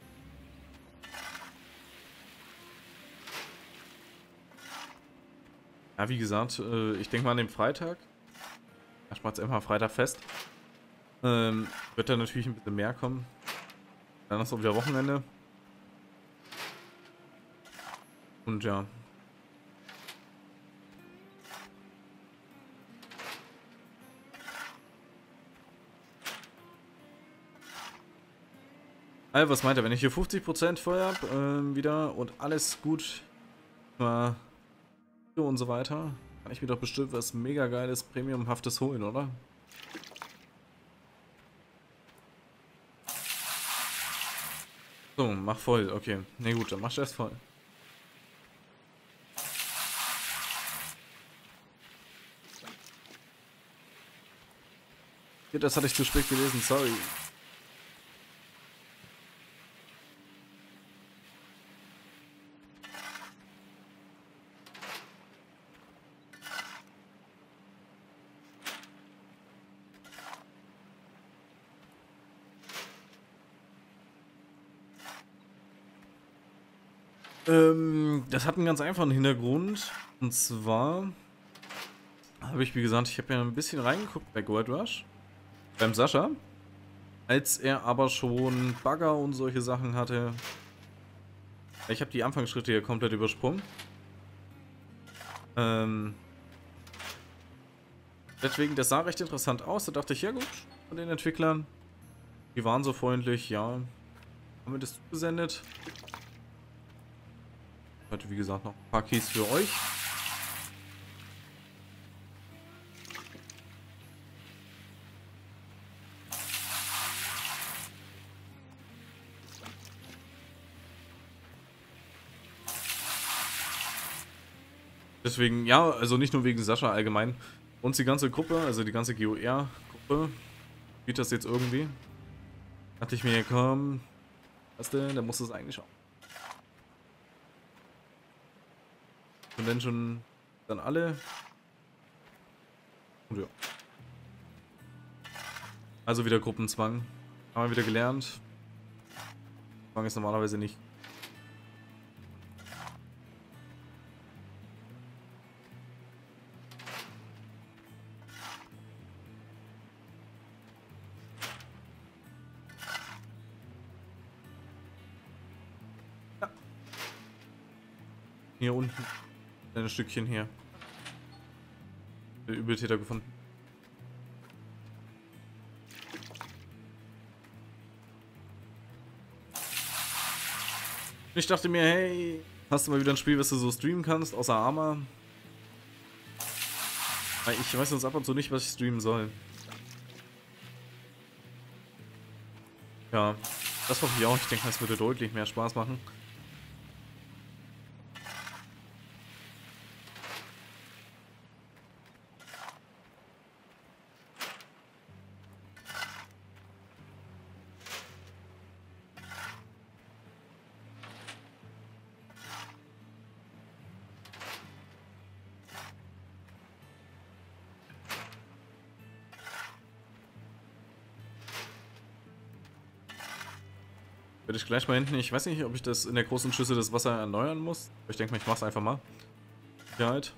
Ja, wie gesagt, äh, ich denke mal an den Freitag. Ich mache jetzt einfach Freitag fest. Ähm, wird dann natürlich ein bisschen mehr kommen. Dann ist auch wieder Wochenende. Und ja. Also, was meint er? Wenn ich hier fünfzig Prozent Feuer habe, ähm, wieder und alles gut Mal und so weiter. Kann ich mir doch bestimmt was mega geiles, Premiumhaftes holen, oder? So, mach voll, okay. Na gut, dann mach ich erst voll. Ja, das hatte ich zu spät gelesen, sorry. Ähm, das hat einen ganz einfachen Hintergrund. Und zwar habe ich, wie gesagt, ich habe ja ein bisschen reingeguckt bei Gold Rush. Beim Sascha. Als er aber schon Bagger und solche Sachen hatte. Ich habe die Anfangsschritte hier komplett übersprungen. Ähm, deswegen, das sah recht interessant aus. Da dachte ich, ja gut, von den Entwicklern. Die waren so freundlich, ja. Haben wir das zugesendet. Heute, wie gesagt, noch ein paar Keys für euch. Deswegen, ja, also nicht nur wegen Sascha allgemein. Uns die ganze Gruppe, also die ganze G O R-Gruppe, spielt das jetzt irgendwie. Dachte ich mir, komm, was denn, da muss es eigentlich auch. Und dann schon dann alle. Und ja. Also wieder Gruppenzwang. Haben wir wieder gelernt. Zwang ist normalerweise nicht. Ja. Hier unten. Ein Stückchen hier. Der Übeltäter gefunden. Ich dachte mir, hey, hast du mal wieder ein Spiel, was du so streamen kannst, außer Arma? Weil ich weiß sonst ab und zu nicht, was ich streamen soll. Ja, das hoffe ich auch. Ich denke, das würde deutlich mehr Spaß machen. Werde ich gleich mal hinten. Ich weiß nicht, ob ich das in der großen Schüssel das Wasser erneuern muss. Ich denke mal, ich mache es einfach mal. Sicherheit.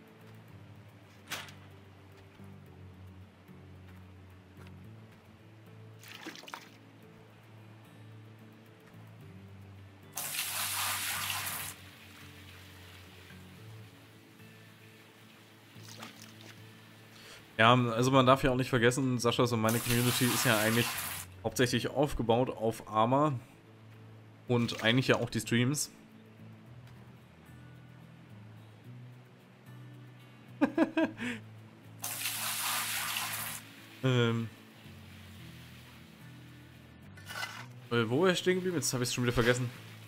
Ja, also man darf ja auch nicht vergessen, Saschas und meine Community ist ja eigentlich hauptsächlich aufgebaut auf Arma. Und eigentlich ja auch die Streams. ähm. Äh, wo ist stehen geblieben? Jetzt habe ich es schon wieder vergessen.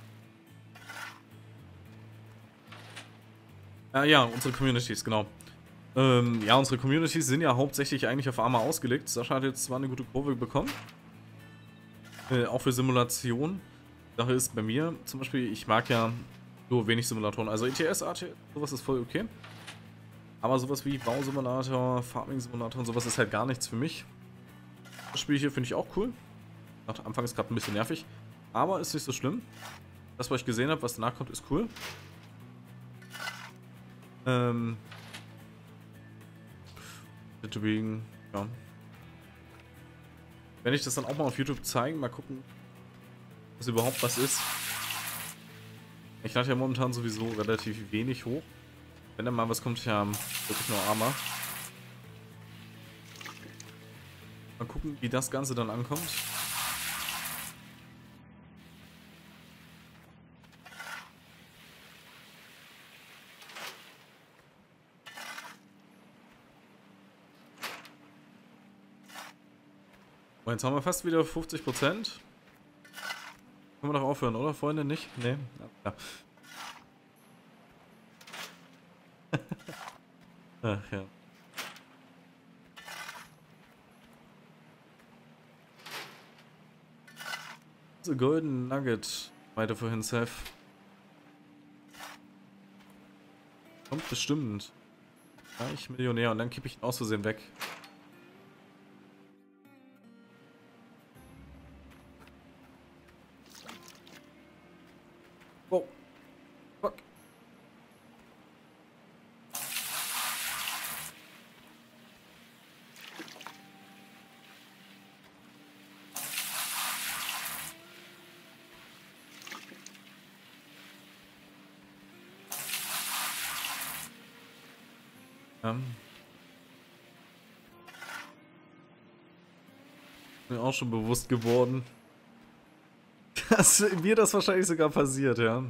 Ah ja, unsere Communities, genau. Ähm, ja, unsere Communities sind ja hauptsächlich eigentlich auf Arma ausgelegt. Sascha hat jetzt zwar eine gute Kurve bekommen. Äh, auch für Simulation. Sache ist bei mir zum Beispiel, ich mag ja nur wenig Simulatoren. Also E T S, A T S, sowas ist voll okay. Aber sowas wie Bausimulator, Farming-Simulator und sowas ist halt gar nichts für mich. Das Spiel hier finde ich auch cool. Nach Anfang ist gerade ein bisschen nervig. Aber ist nicht so schlimm. Das, was ich gesehen habe, was danach kommt, ist cool. Ähm. Deswegen, ja. Wenn ich das dann auch mal auf YouTube zeigen, mal gucken, was überhaupt was ist. Ich lade ja momentan sowieso relativ wenig hoch. Wenn dann mal was kommt, ja wirklich nur Arma. Mal gucken, wie das Ganze dann ankommt. Oh, jetzt haben wir fast wieder fünfzig Prozent. Können wir doch aufhören, oder Freunde? Nicht? Nee. Ja. Ach ja. So, Golden Nugget. Weiter vorhin, Seth. Kommt bestimmt. Gleich Millionär und dann kippe ich ihn aus Versehen weg. Oh. Fuck. Ähm. Mir auch schon bewusst geworden, dass mir das wahrscheinlich sogar passiert, ja.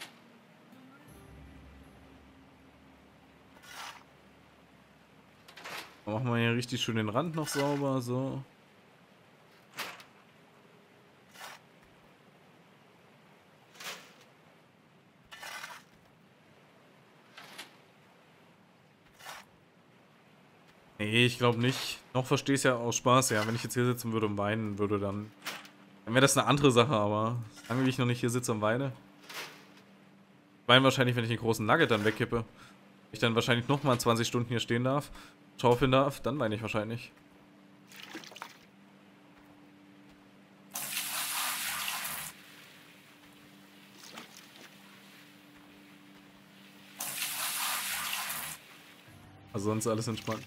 Dann machen wir hier richtig schön den Rand noch sauber, so. Nee, ich glaube nicht. Noch verstehe ich es ja aus Spaß, ja. Wenn ich jetzt hier sitzen würde und weinen würde, dann, dann wäre das eine andere Sache, aber solange ich noch nicht hier sitze und weine. Ich weine wahrscheinlich, wenn ich den großen Nugget dann wegkippe. Ich dann wahrscheinlich nochmal zwanzig Stunden hier stehen darf, schaufeln darf, dann weine ich wahrscheinlich. Also sonst alles entspannt.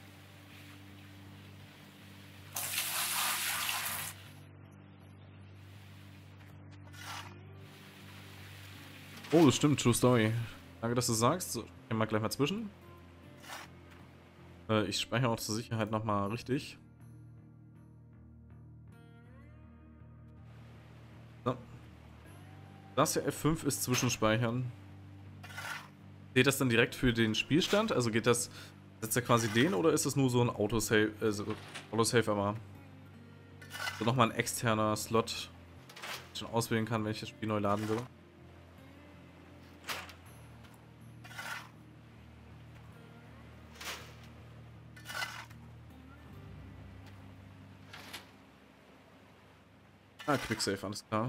Oh, das stimmt, True Story. Danke, dass du sagst. So, ich geh mal gleich mal zwischen. Äh, ich speichere auch zur Sicherheit nochmal richtig. So. Das hier F fünf ist Zwischenspeichern. Seht das dann direkt für den Spielstand? Also geht das, setzt er quasi den oder ist das nur so ein Autosave, also Autosave, aber so nochmal ein externer Slot, den ich schon auswählen kann, wenn ich das Spiel neu laden will? Ah, Quicksave, alles klar.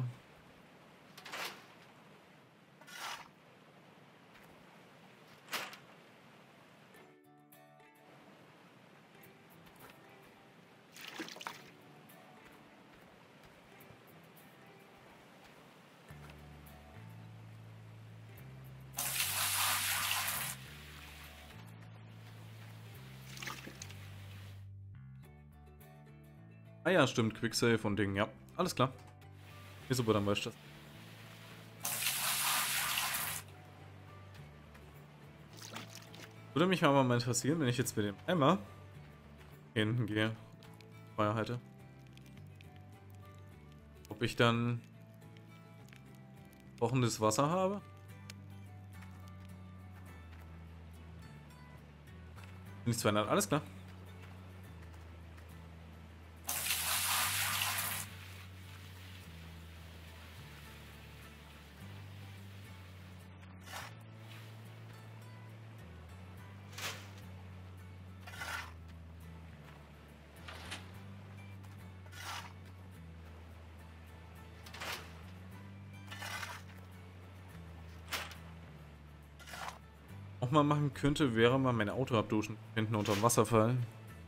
Ah ja, stimmt, Quicksave und Ding, ja. Alles klar. Ist super, dann weißt du das. Würde mich aber mal interessieren, wenn ich jetzt mit dem Eimer hier hinten gehe, Feuer halte, ob ich dann kochendes Wasser habe? Nicht zweihundert, alles klar. Auch mal machen könnte, wäre mal mein Auto abduschen. Hinten unter dem Wasser fallen.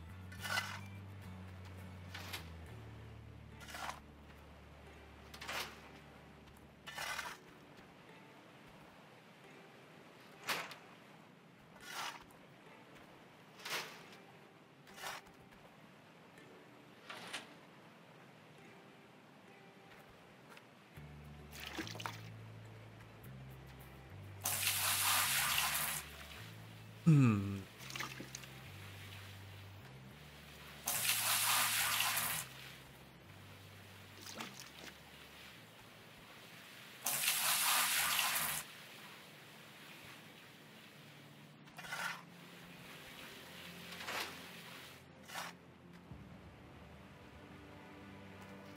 Hm.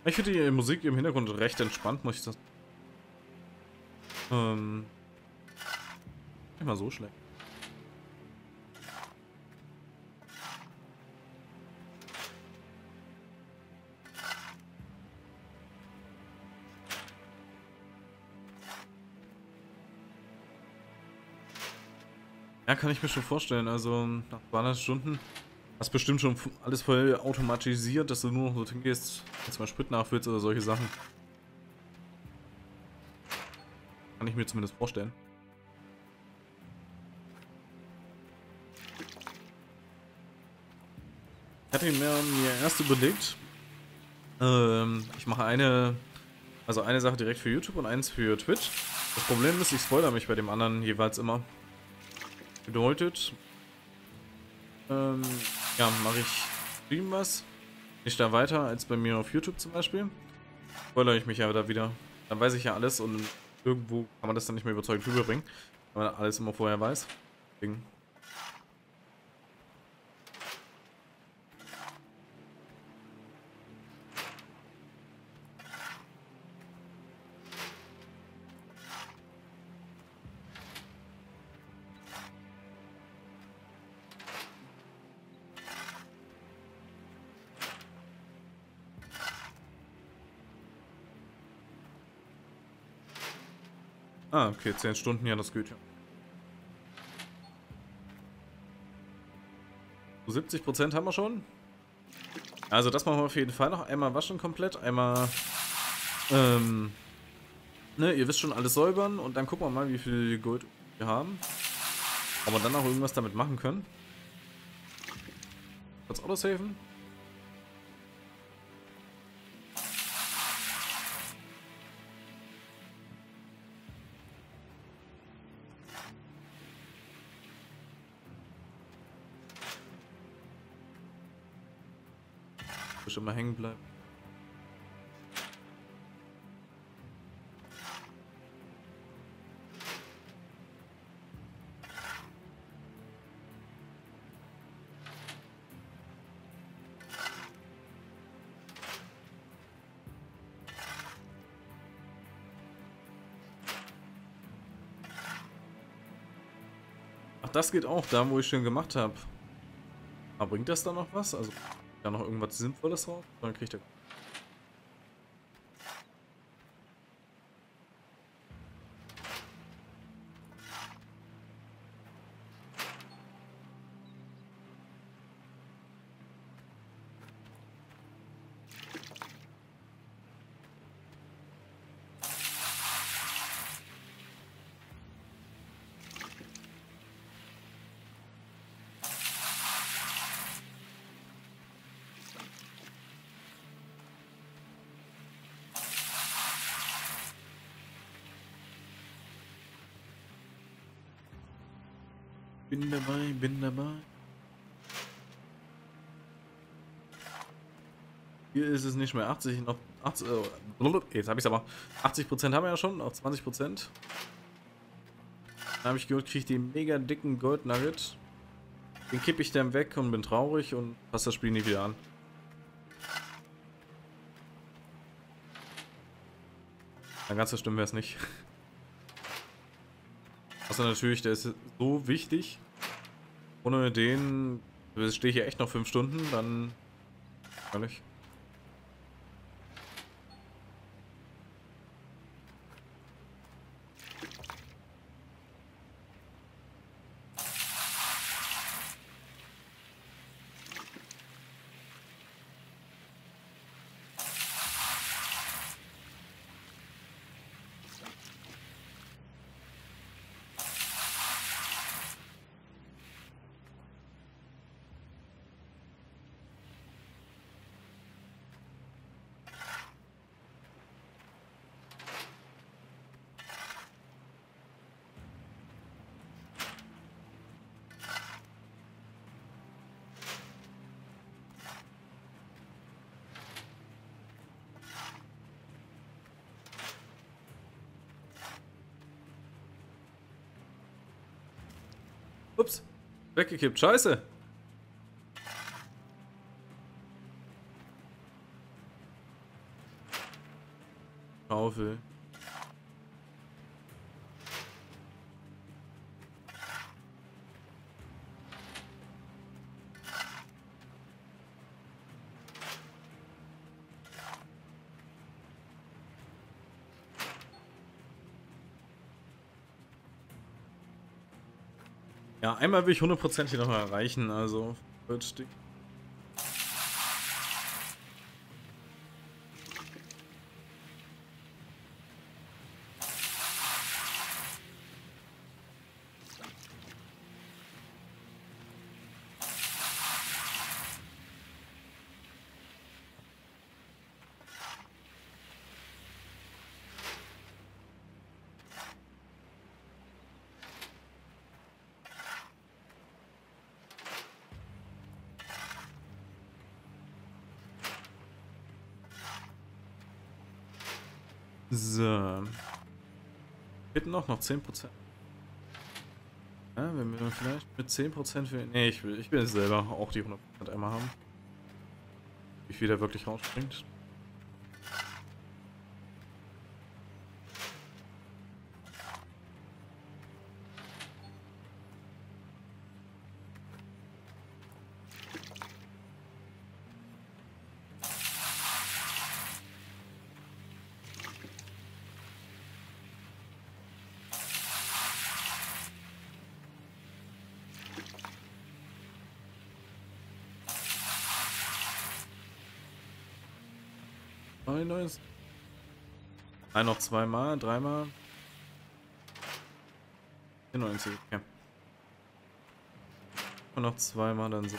Ich finde die Musik im Hintergrund recht entspannt, muss ich sagen. Ähm, nicht mal so schlecht. Ja, kann ich mir schon vorstellen. Also nach zweihundert Stunden hast bestimmt schon alles voll automatisiert, dass du nur noch so hingehst, jetzt mal Sprit nachfüllst oder solche Sachen. Kann ich mir zumindest vorstellen. Ich hatte mir, mir erst überlegt, ähm, ich mache eine, also eine Sache direkt für YouTube und eins für Twitch. Das Problem ist, ich spoilere mich bei dem anderen jeweils immer. Bedeutet, ähm, ja, mache ich Stream was, nicht da weiter als bei mir auf YouTube zum Beispiel. Spoilere ich mich ja da wieder. Dann weiß ich ja alles und irgendwo kann man das dann nicht mehr überzeugend rüberbringen, wenn man alles immer vorher weiß. Deswegen. Ah, okay, zehn Stunden, ja, das geht ja. So siebzig Prozent haben wir schon. Also das machen wir auf jeden Fall noch. Einmal waschen komplett, einmal, ähm, ne, ihr wisst schon, alles säubern und dann gucken wir mal, wie viel Gold wir haben. Ob wir dann auch irgendwas damit machen können. Kurz autosaven. Schon mal hängen bleiben. Ach, das geht auch, da wo ich schon gemacht habe. Aber bringt das dann noch was? Also, da noch irgendwas Sinnvolles drauf? Dann kriegt er. Bin dabei, bin dabei. Hier ist es nicht mehr achtzig, noch achtzig, äh, jetzt habe ich es aber. achtzig Prozent haben wir ja schon, noch zwanzig Prozent. Dann habe ich gehört, kriege ich den mega dicken Gold Nugget. Den kippe ich dann weg und bin traurig und fasse das Spiel nie wieder an. Dann ganz so schlimm wäre es nicht. Also natürlich, der ist so wichtig. Ohne den stehe ich hier echt noch fünf Stunden, dann kann ich. Ups, weggekippt, scheiße. Schaufel. Ja, einmal will ich hundertprozentig noch mal erreichen, also wird stick. So. Bitten noch noch zehn Prozent. Ja, wenn wir vielleicht mit zehn Prozent für. Nee, ich will, ich will selber auch die hundert Prozent einmal haben. Wie viel der wirklich rausspringt. Ein neues. Ein noch zweimal, dreimal. vierundneunzig, okay. Und noch zweimal dann so.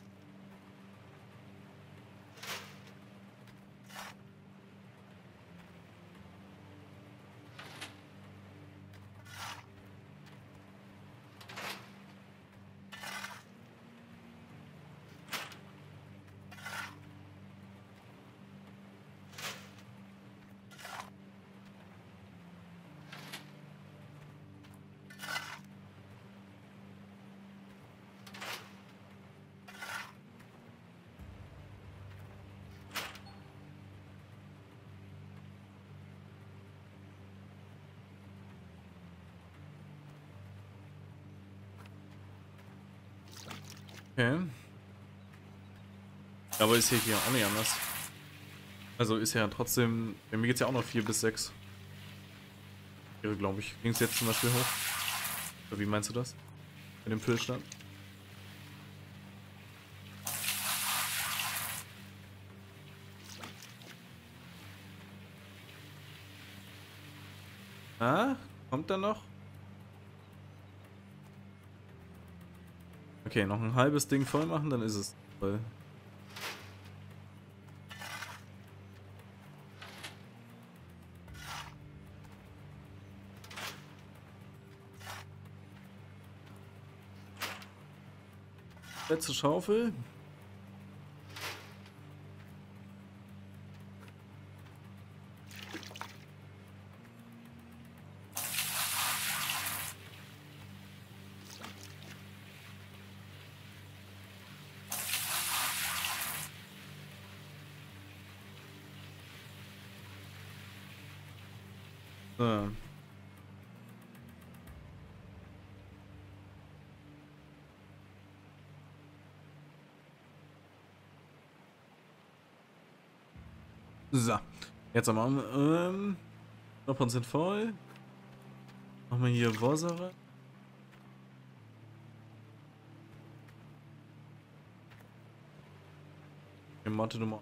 Okay. Aber ist hier, hier auch nicht anders. Also ist ja trotzdem. Bei mir geht es ja auch noch vier bis sechs. Wäre, glaube ich. Ging es jetzt zum Beispiel hoch? Oder wie meinst du das? Mit dem Füllstand? Ah? Kommt da noch? Okay, noch ein halbes Ding voll machen, dann ist es voll. Letzte Schaufel. So. So. Jetzt am Abend. Ähm. hundert Prozent voll. Machen wir hier Wasser rein. Die Mathe Nummer.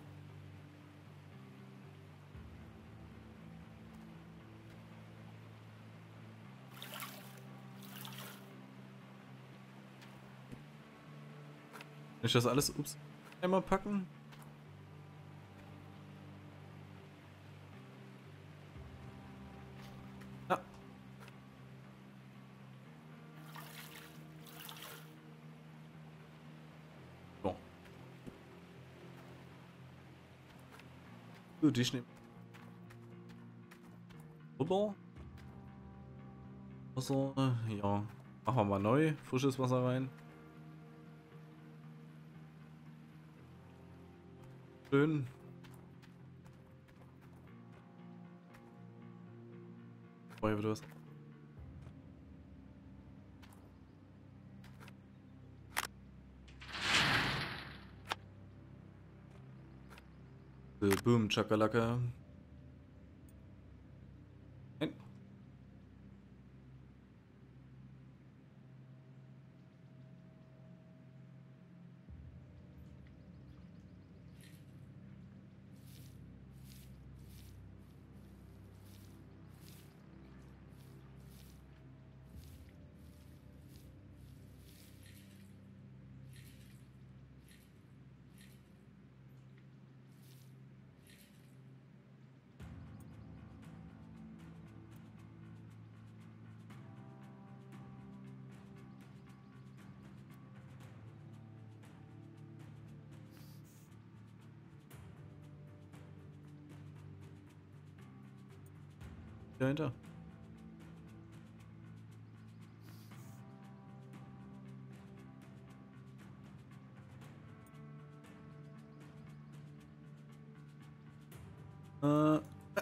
Kann ich das alles ups, einmal packen? Ja. So. Gut, ich nehme. Rüber. Wasser, ja. Machen wir mal neu. Frisches Wasser rein. Schön. Feuer wieder was. So, boom, Chakalaka. Nein. Dahinter. Äh.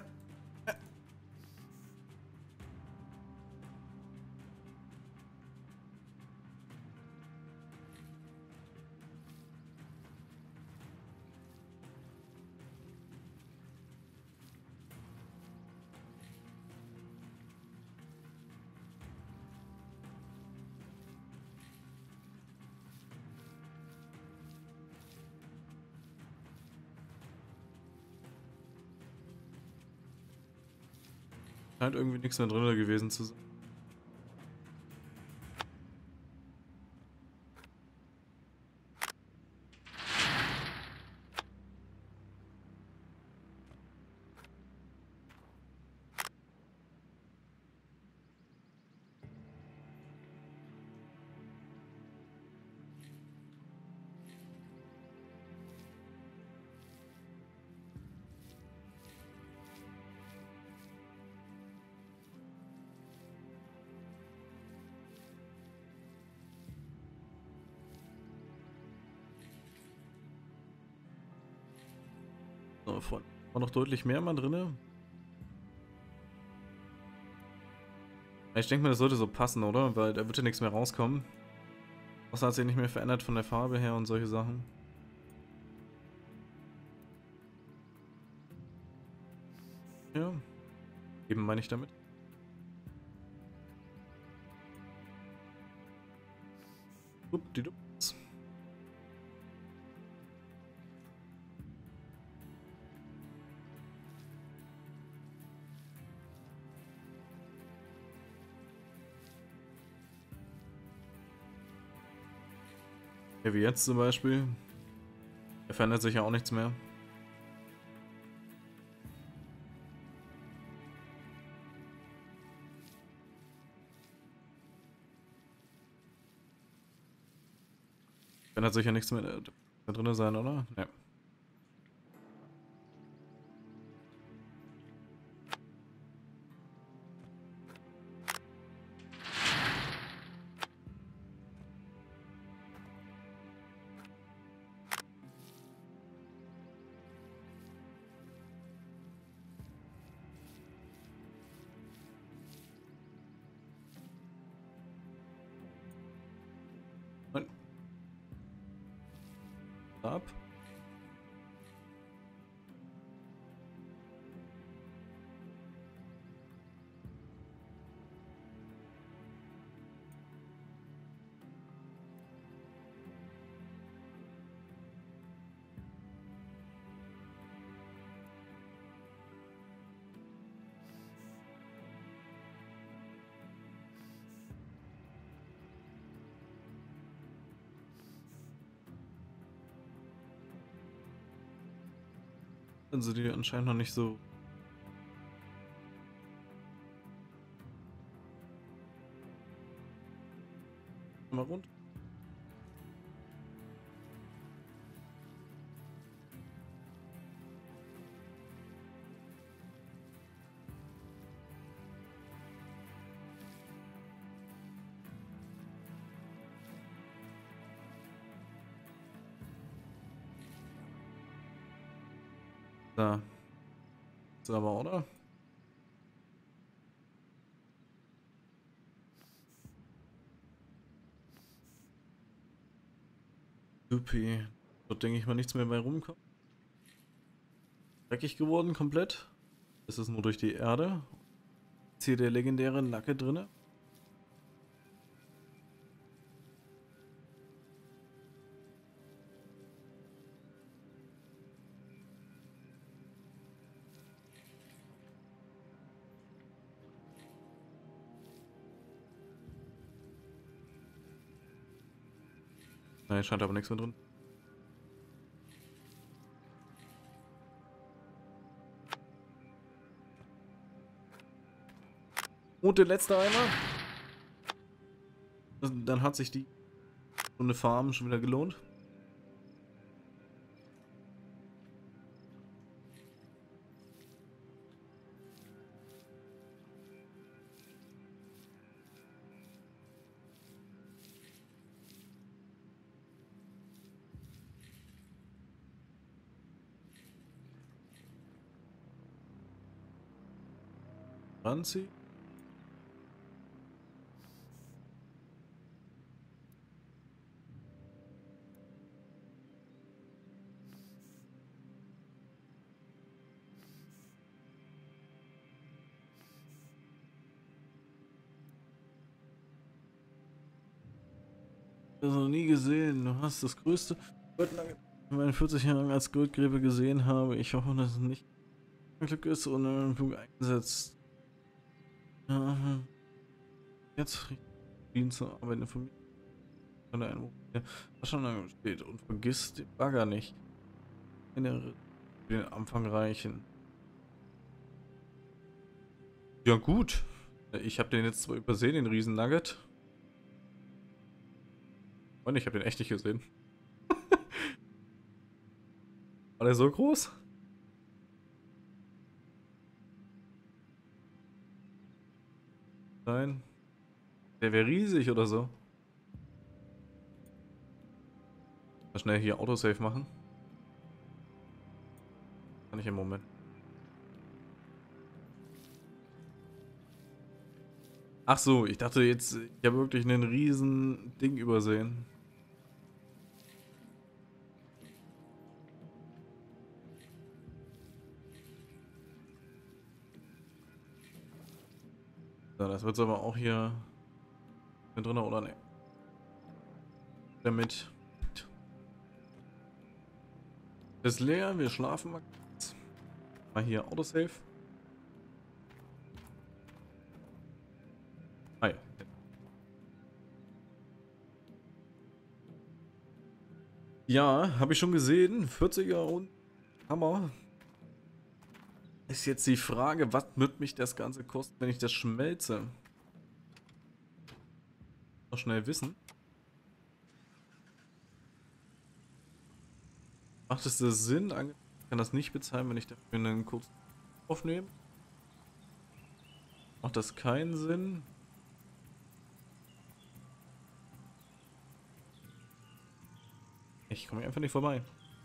Scheint irgendwie nichts mehr drin gewesen zu sein. So, von, war noch deutlich mehr mal drin. Ich denke mal, das sollte so passen, oder? Weil da wird ja nichts mehr rauskommen. Außer hat sich nicht mehr verändert von der Farbe her und solche Sachen. Ja. Eben meine ich damit. Uppdidups. Ja, wie jetzt zum Beispiel. Da verändert sich ja auch nichts mehr. Verändert sich ja nichts mehr da drin sein, oder? Ja. Nein. Ab. Dann sind die anscheinend noch nicht so. Mal rund. Da. Ist aber, oder? Supi. Dort denke ich mal nichts mehr bei rumkommt. Dreckig geworden komplett. Das ist nur durch die Erde. Ist hier der legendäre Nacke drinne. Nein, scheint aber nichts mehr drin. Und der letzte Eimer. Dann hat sich die so eine Farm schon wieder gelohnt. Ranzi. Das noch nie gesehen. Du hast das größte Goldnugget in meinen vierzig Jahren als Goldgräber gesehen habe. Ich hoffe, dass es nicht ein Glück ist und einen Punkt eingesetzt. Ja, jetzt Dienst zu arbeiten von mir. Von der einen ja, was schon lange steht und vergiss den Bagger nicht. In den Anfang reichen. Ja gut. Ich habe den jetzt zwar übersehen, den Riesen Nugget. Und ich habe den echt nicht gesehen. War der so groß? Nein. Der wäre riesig oder so. Mal schnell hier Autosave machen. Kann ich im Moment. Ach so, ich dachte jetzt, ich habe wirklich einen riesen Ding übersehen. So, das wird aber auch hier drin oder ne? Damit. Ist leer, wir schlafen mal. Mal hier Autosave. Ah ja. Ja, habe ich schon gesehen. vierziger und Hammer. Ist jetzt die Frage, was wird mich das Ganze kosten, wenn ich das schmelze? Noch schnell wissen. Macht es das Sinn? Ich kann das nicht bezahlen, wenn ich dafür einen kurzen aufnehme. Macht das keinen Sinn? Ich komme einfach nicht vorbei.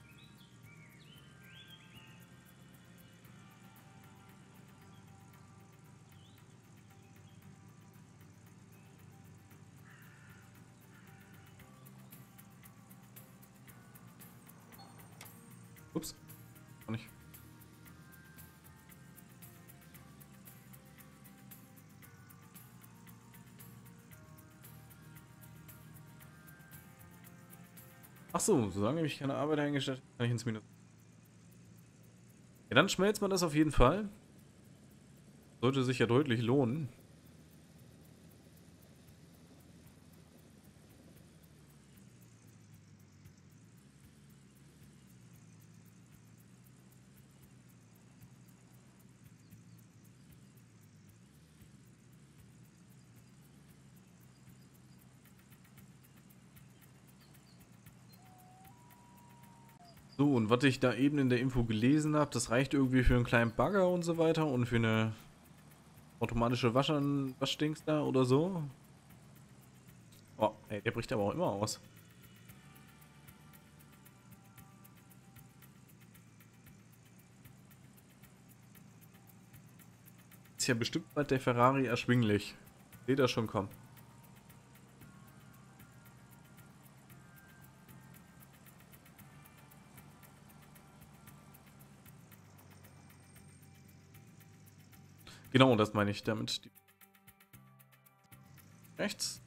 Ups. Kann nicht. Ach so, solange ich keine Arbeit eingestellt habe, kann ich ins Minus. Ja, dann schmelzt man das auf jeden Fall. Sollte sich ja deutlich lohnen. So, und was ich da eben in der Info gelesen habe, das reicht irgendwie für einen kleinen Bagger und so weiter und für eine automatische Waschern, Waschdings da oder so. Oh, ey, der bricht aber auch immer aus. Ist ja bestimmt bald der Ferrari erschwinglich. Seht ihr schon kommen. Genau, das meine ich damit. Die rechts.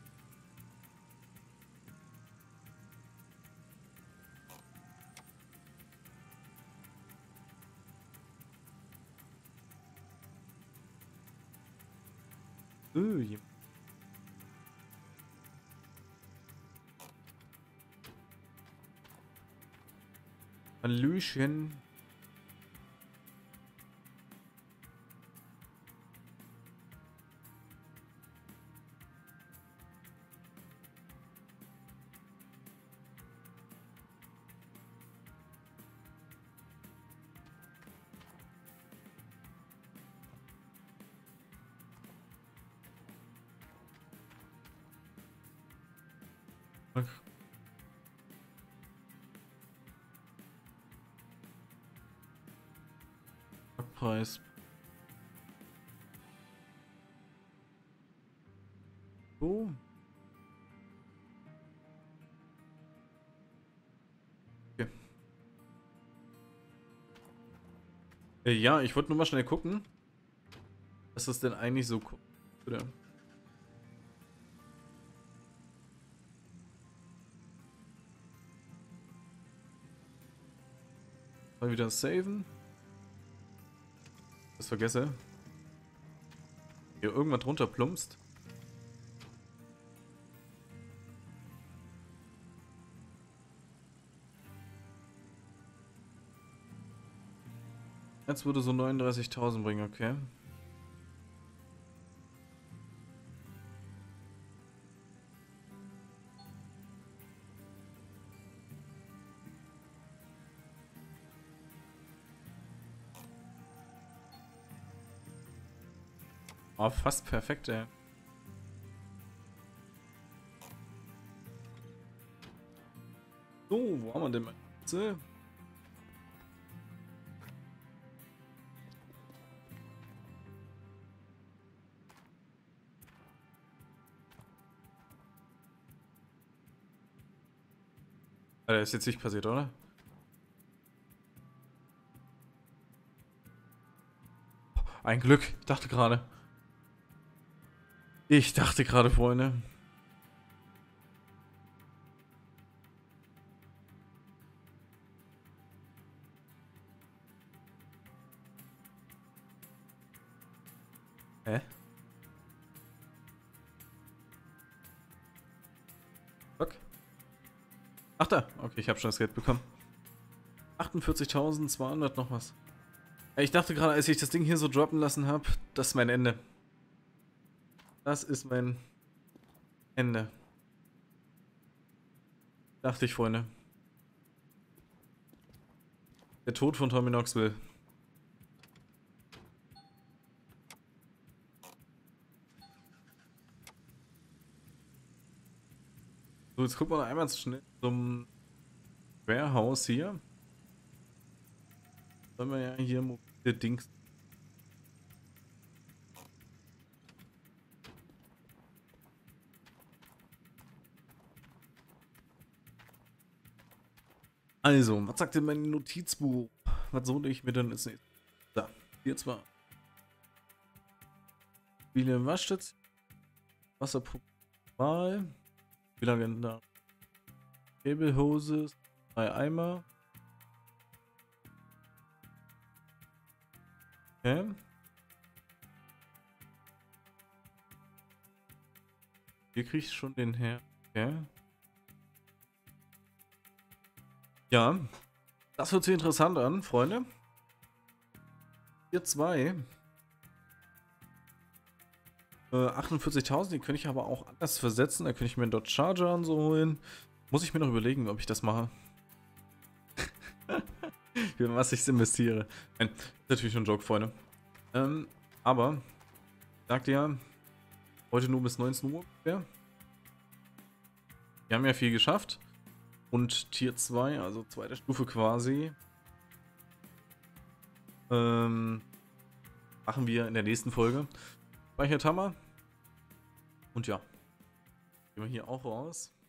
Ui. Hallöchen. Preis. So. Okay. Äh, ja, ich wollte nur mal schnell gucken, was das denn eigentlich so würde. Mal wieder saven. Das vergesse. Hier irgendwas drunter plumpst. Jetzt würde so neununddreißigtausend bringen, okay. Oh, fast perfekt, ey. So, wo haben wir denn mal? Alter, ist jetzt nicht passiert, oder? Ein Glück. Ich dachte gerade. Ich dachte gerade, Freunde. Hä? Fuck. Ach da. Okay, ich habe schon das Geld bekommen. achtundvierzigtausendzweihundert noch was. Ich dachte gerade, als ich das Ding hier so droppen lassen habe, das ist mein Ende. Das ist mein Ende. Dachte ich, Freunde. Der Tod von Tommy Knoxville. So, jetzt gucken wir noch einmal schnell zum Warehouse hier. Da haben wir ja hier mobile Dings. Also, was sagt denn mein Notizbuch? Was soll ich mir denn jetzt nicht? Da, hier zwar. Viele Waschstation. Wasserpumpe. Wie lange da? Cablehose. Drei Eimer. Okay. Hier krieg ich schon den her. Okay. Ja. Das hört sich interessant an, Freunde. Hier zwei. Äh, achtundvierzigtausend, die könnte ich aber auch anders versetzen. Da könnte ich mir einen Dodge Charger und so holen. Muss ich mir noch überlegen, ob ich das mache. Für was ich investiere. Nein, ist natürlich ein Joke, Freunde. Ähm, aber, ich sagte ja, heute nur bis neunzehn Uhr. Ja. Wir haben ja viel geschafft. Und Tier zwei, also zweite Stufe quasi, ähm, machen wir in der nächsten Folge. Speichert Hammer. Und ja, gehen wir hier auch raus.